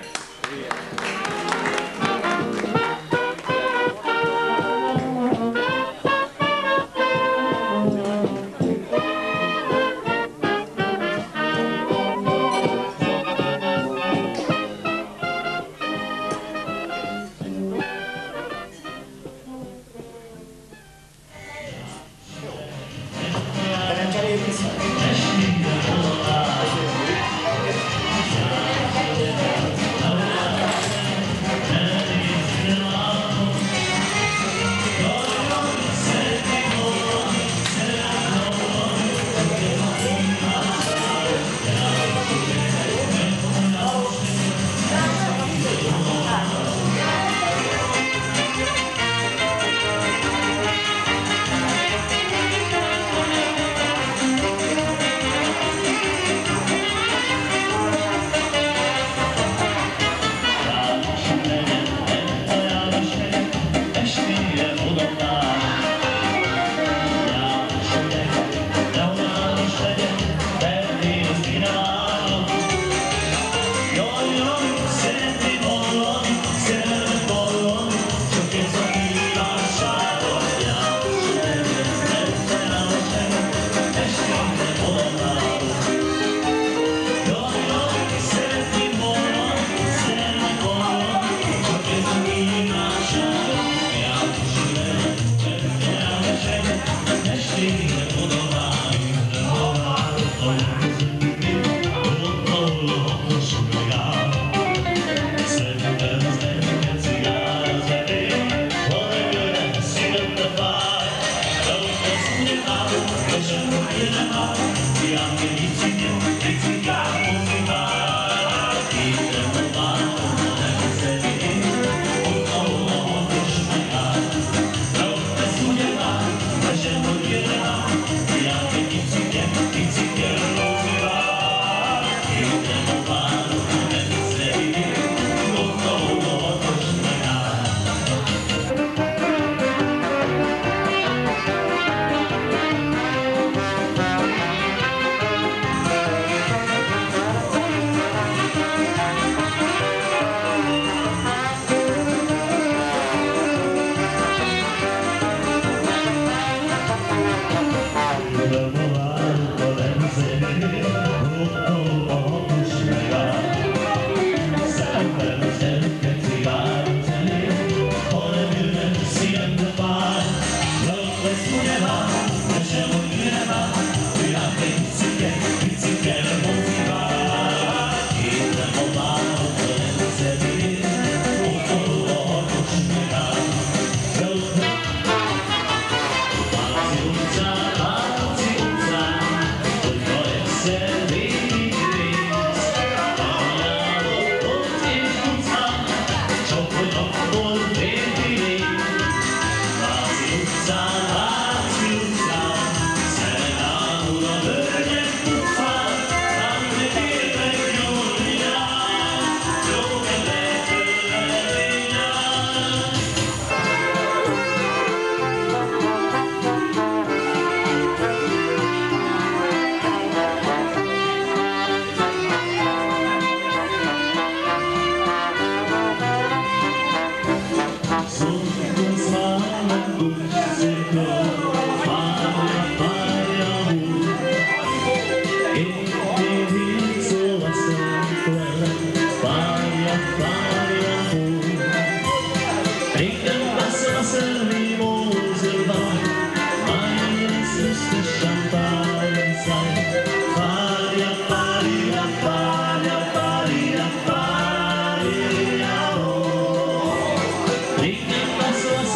Riktigt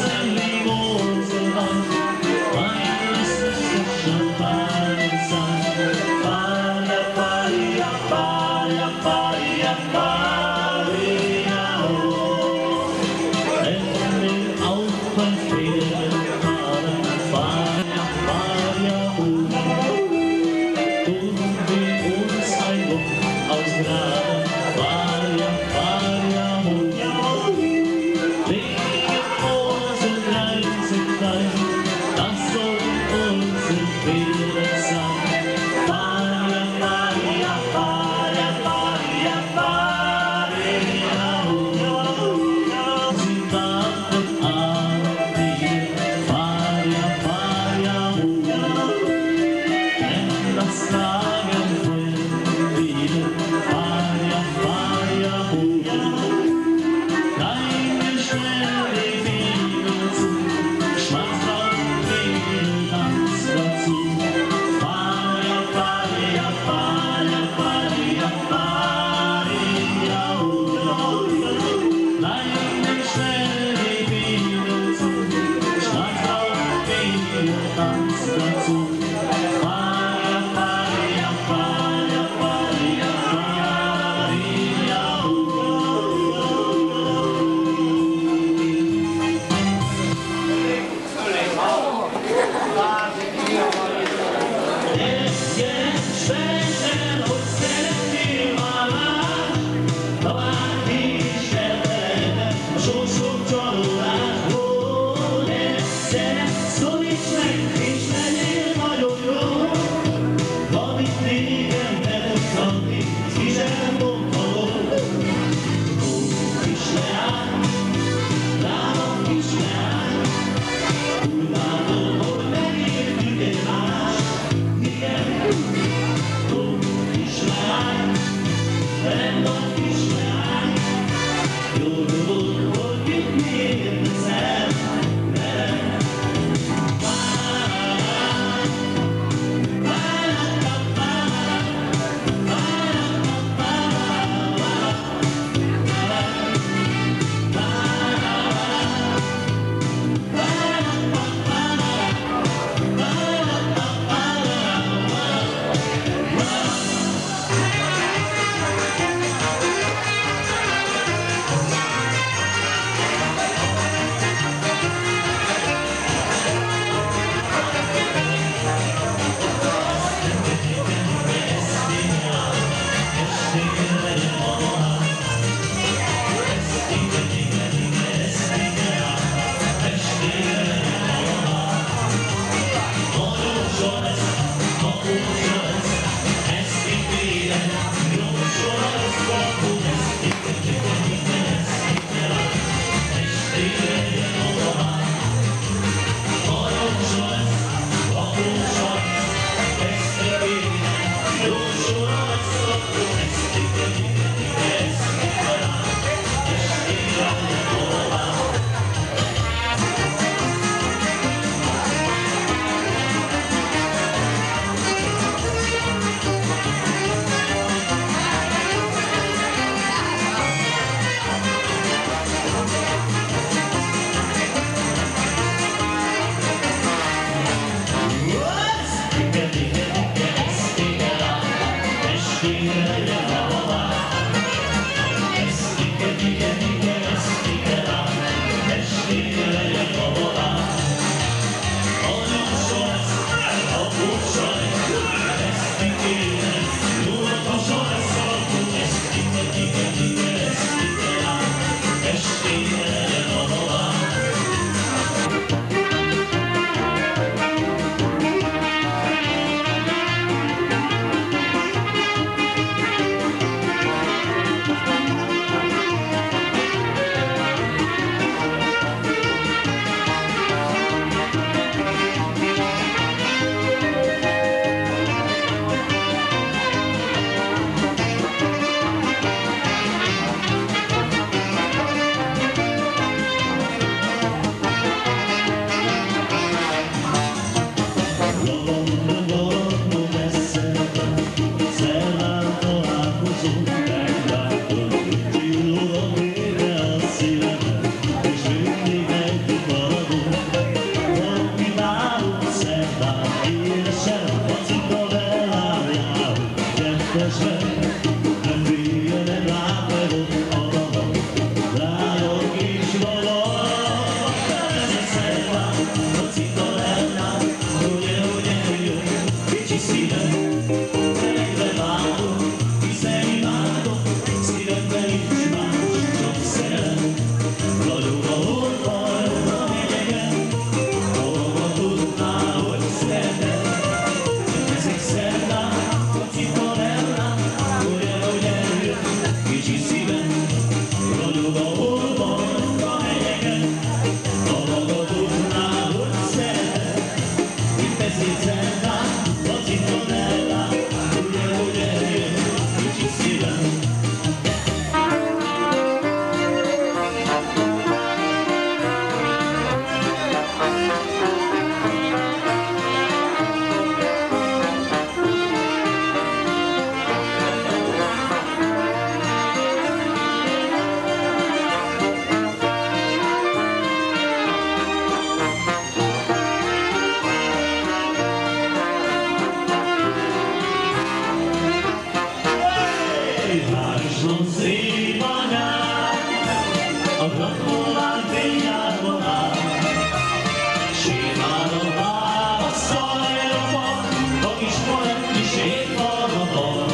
a gratulán fényárban áll. Sétálom rá a szájra, a kis palett is épp arra van.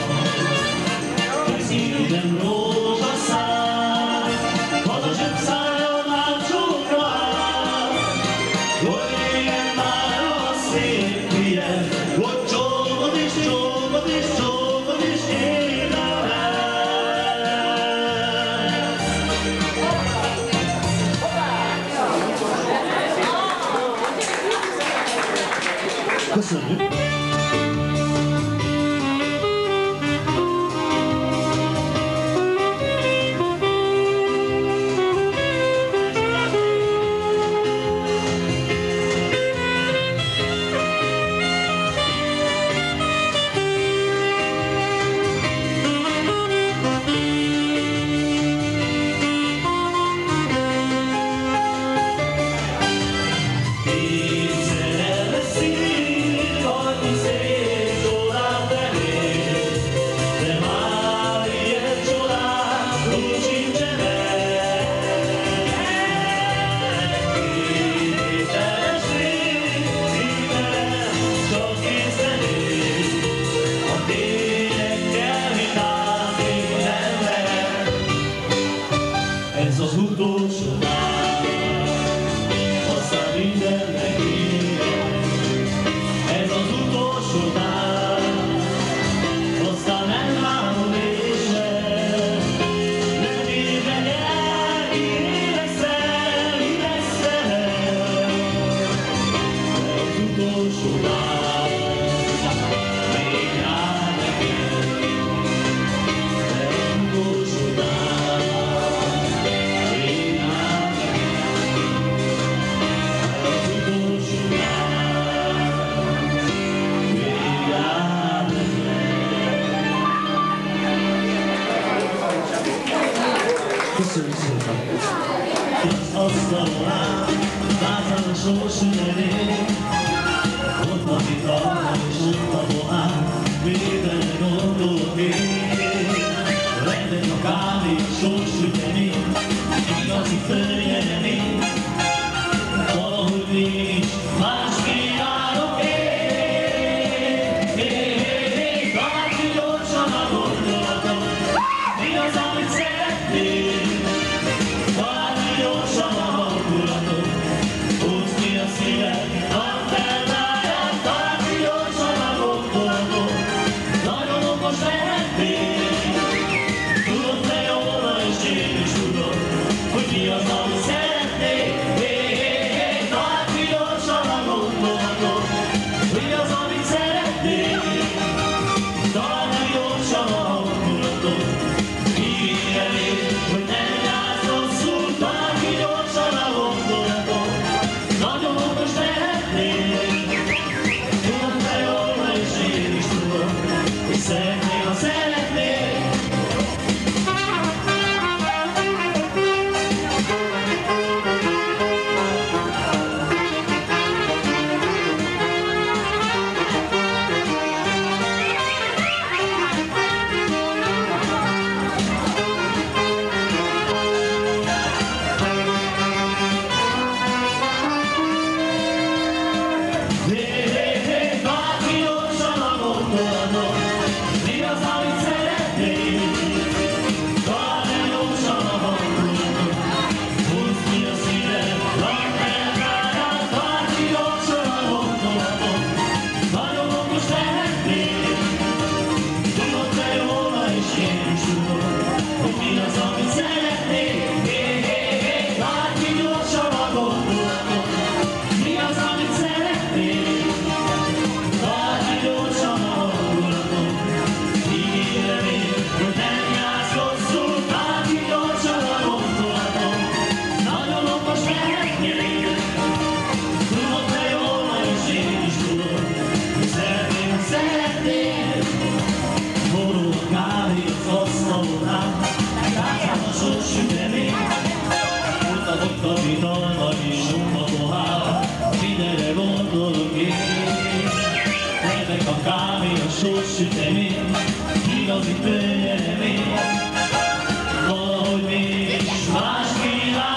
Szívem rózsaszár, az a zsebszájon átsókra áll. Hogy éljen már a szép hülye, hogy csókod és csókod és csókod és éljen el. Köszönjük! Ez az utolsó nap, aztán mindennek vége. Ez az utolsó nap, aztán nem látom ése. Nem érdekel el, ki leszel, mi leszel. Ez az utolsó nap, még jár neked. Ez az utolsó nap. Köszönjük szépen! Az asztalon áll, lázán a sorsügyelé, ott van itt a és ott a pohár, minden gondolok én. Rendben a kávé, sorsügyelé, igazi följelemé, valahogy mégis más kívánok én. Tartj gyorsan a gondolatot, mi az, amit szeretnél? Tartj gyorsan a hangulatot, húzd ki a szíved, antennáját. Tartj gyorsan a gondolatot, nagyon okos lehetnél. Tudod te jól, és én is tudom, hogy mi az, amit szeretnél. Tartj gyorsan a gondolatot, mi az, amit szeretnél. Tartj gyorsan a hangulatot, ígérjél, hogy nem jársz rosszul. Tartj gyorsan a gondolatot, nagyon okos lehetnél. Tudod te jól, és én is tudom, hogy szeretnél, ha szeretnél. Tartj gyorsan a gondolatot, mi az, amit szeretnél. Tartj gyorsan a hangulatot, húzd ki a szíved, antennáját. Tartj gyorsan a gondolatot, nagyon okos lehetnél. Tudod te jól, és én is tudom, hogy mi az, amit szeretnél. Tartj gyorsan a gondolatot, mi az, amit szeretnél. Tartj gyorsan a hangulatot, ígérem, hogy nem jársz rosszul. Tartj gyorsan a gondolatot, nagyon okos lehetnél. Tudod te jól, és én is tudom, hogy szeretnél, ha szeretnél. Forró a kávé az asztalon áll, lázán a sorsütemény. Ott a vitalma és ott a pohár, mindenre gondolok én. Rebek a kávé, a sorsütemény, igazi följelemé. Valahogy mégis más kíván.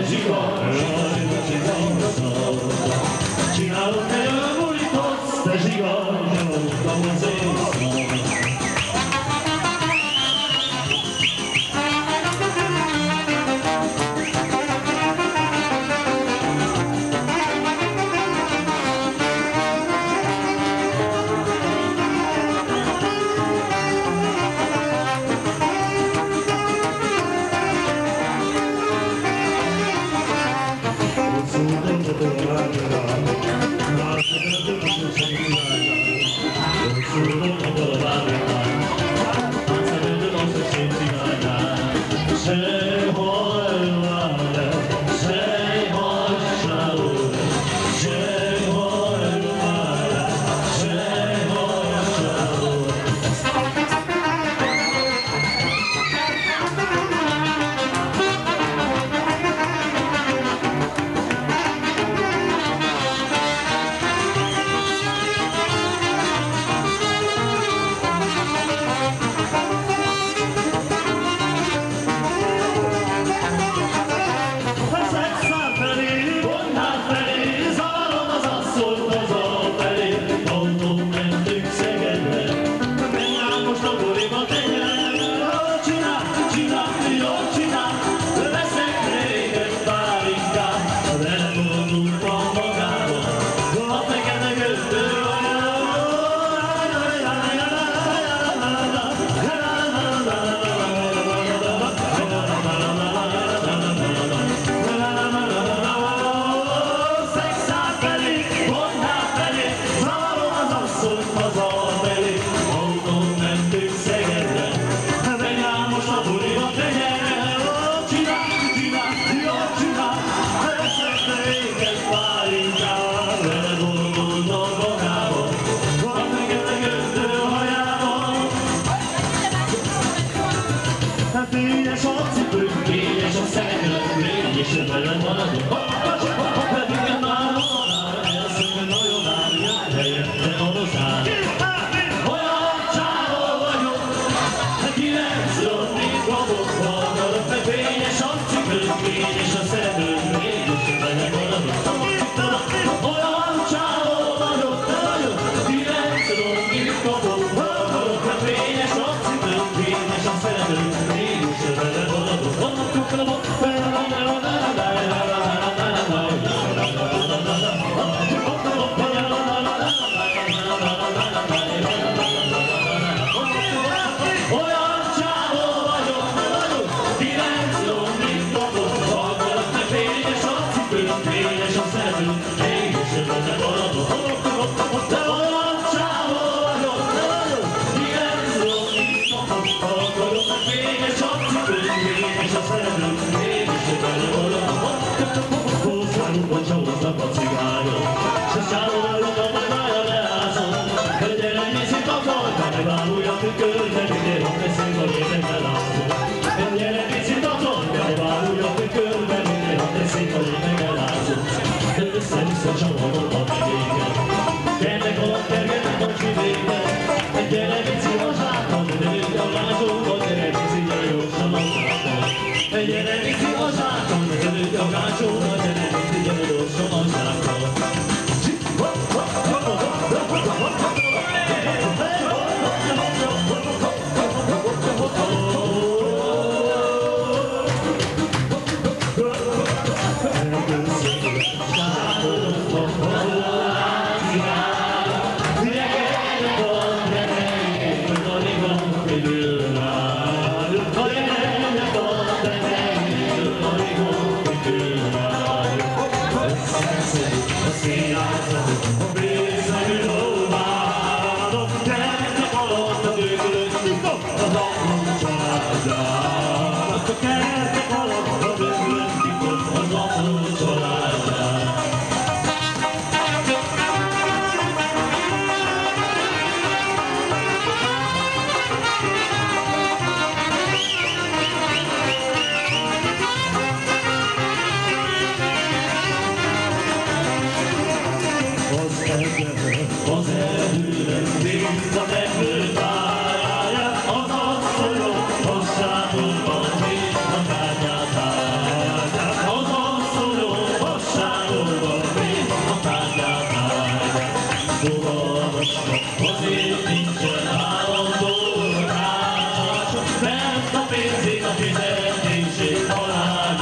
Csinálunk egy olyan bulit, te zsigar, nyomtam az éjszak.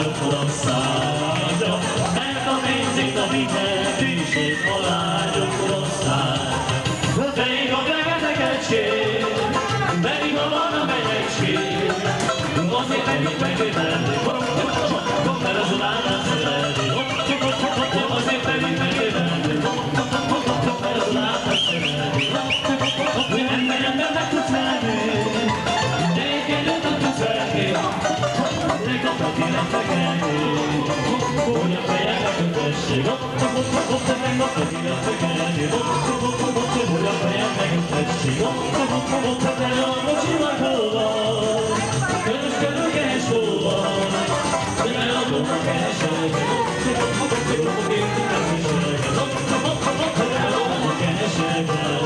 lányokra szállja, mert a pénzét a mindenkiség a lányokra száll. Pedig a plegetekegység, pedig a van a megyegység, azért menjünk megvédelni, mert az a lányát szeretni. Azért menjünk megvédelni, mert az a lányát szeretni. Ember meg tudsz menni, de én nem tudsz venni, de kapnak élet megenni, hogy a fejeknek kötesség, de kapnak élet megenni, hogy a fejeknek kötesség, de a mocsimak hol van, körösködünk és hol van, de eladónak keresek, jobbok értik az viselget, de eladónak keresek,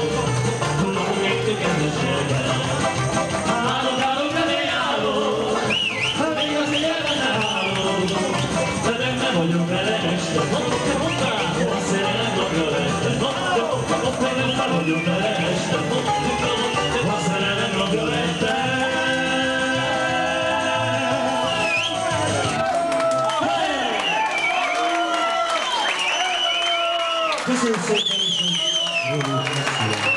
állok, elé állok, még az élben állok, de benne vagyok vele este, a szerelem napja vette, benne vagyok vele este, a szerelem napja vette. Köszönöm szépen!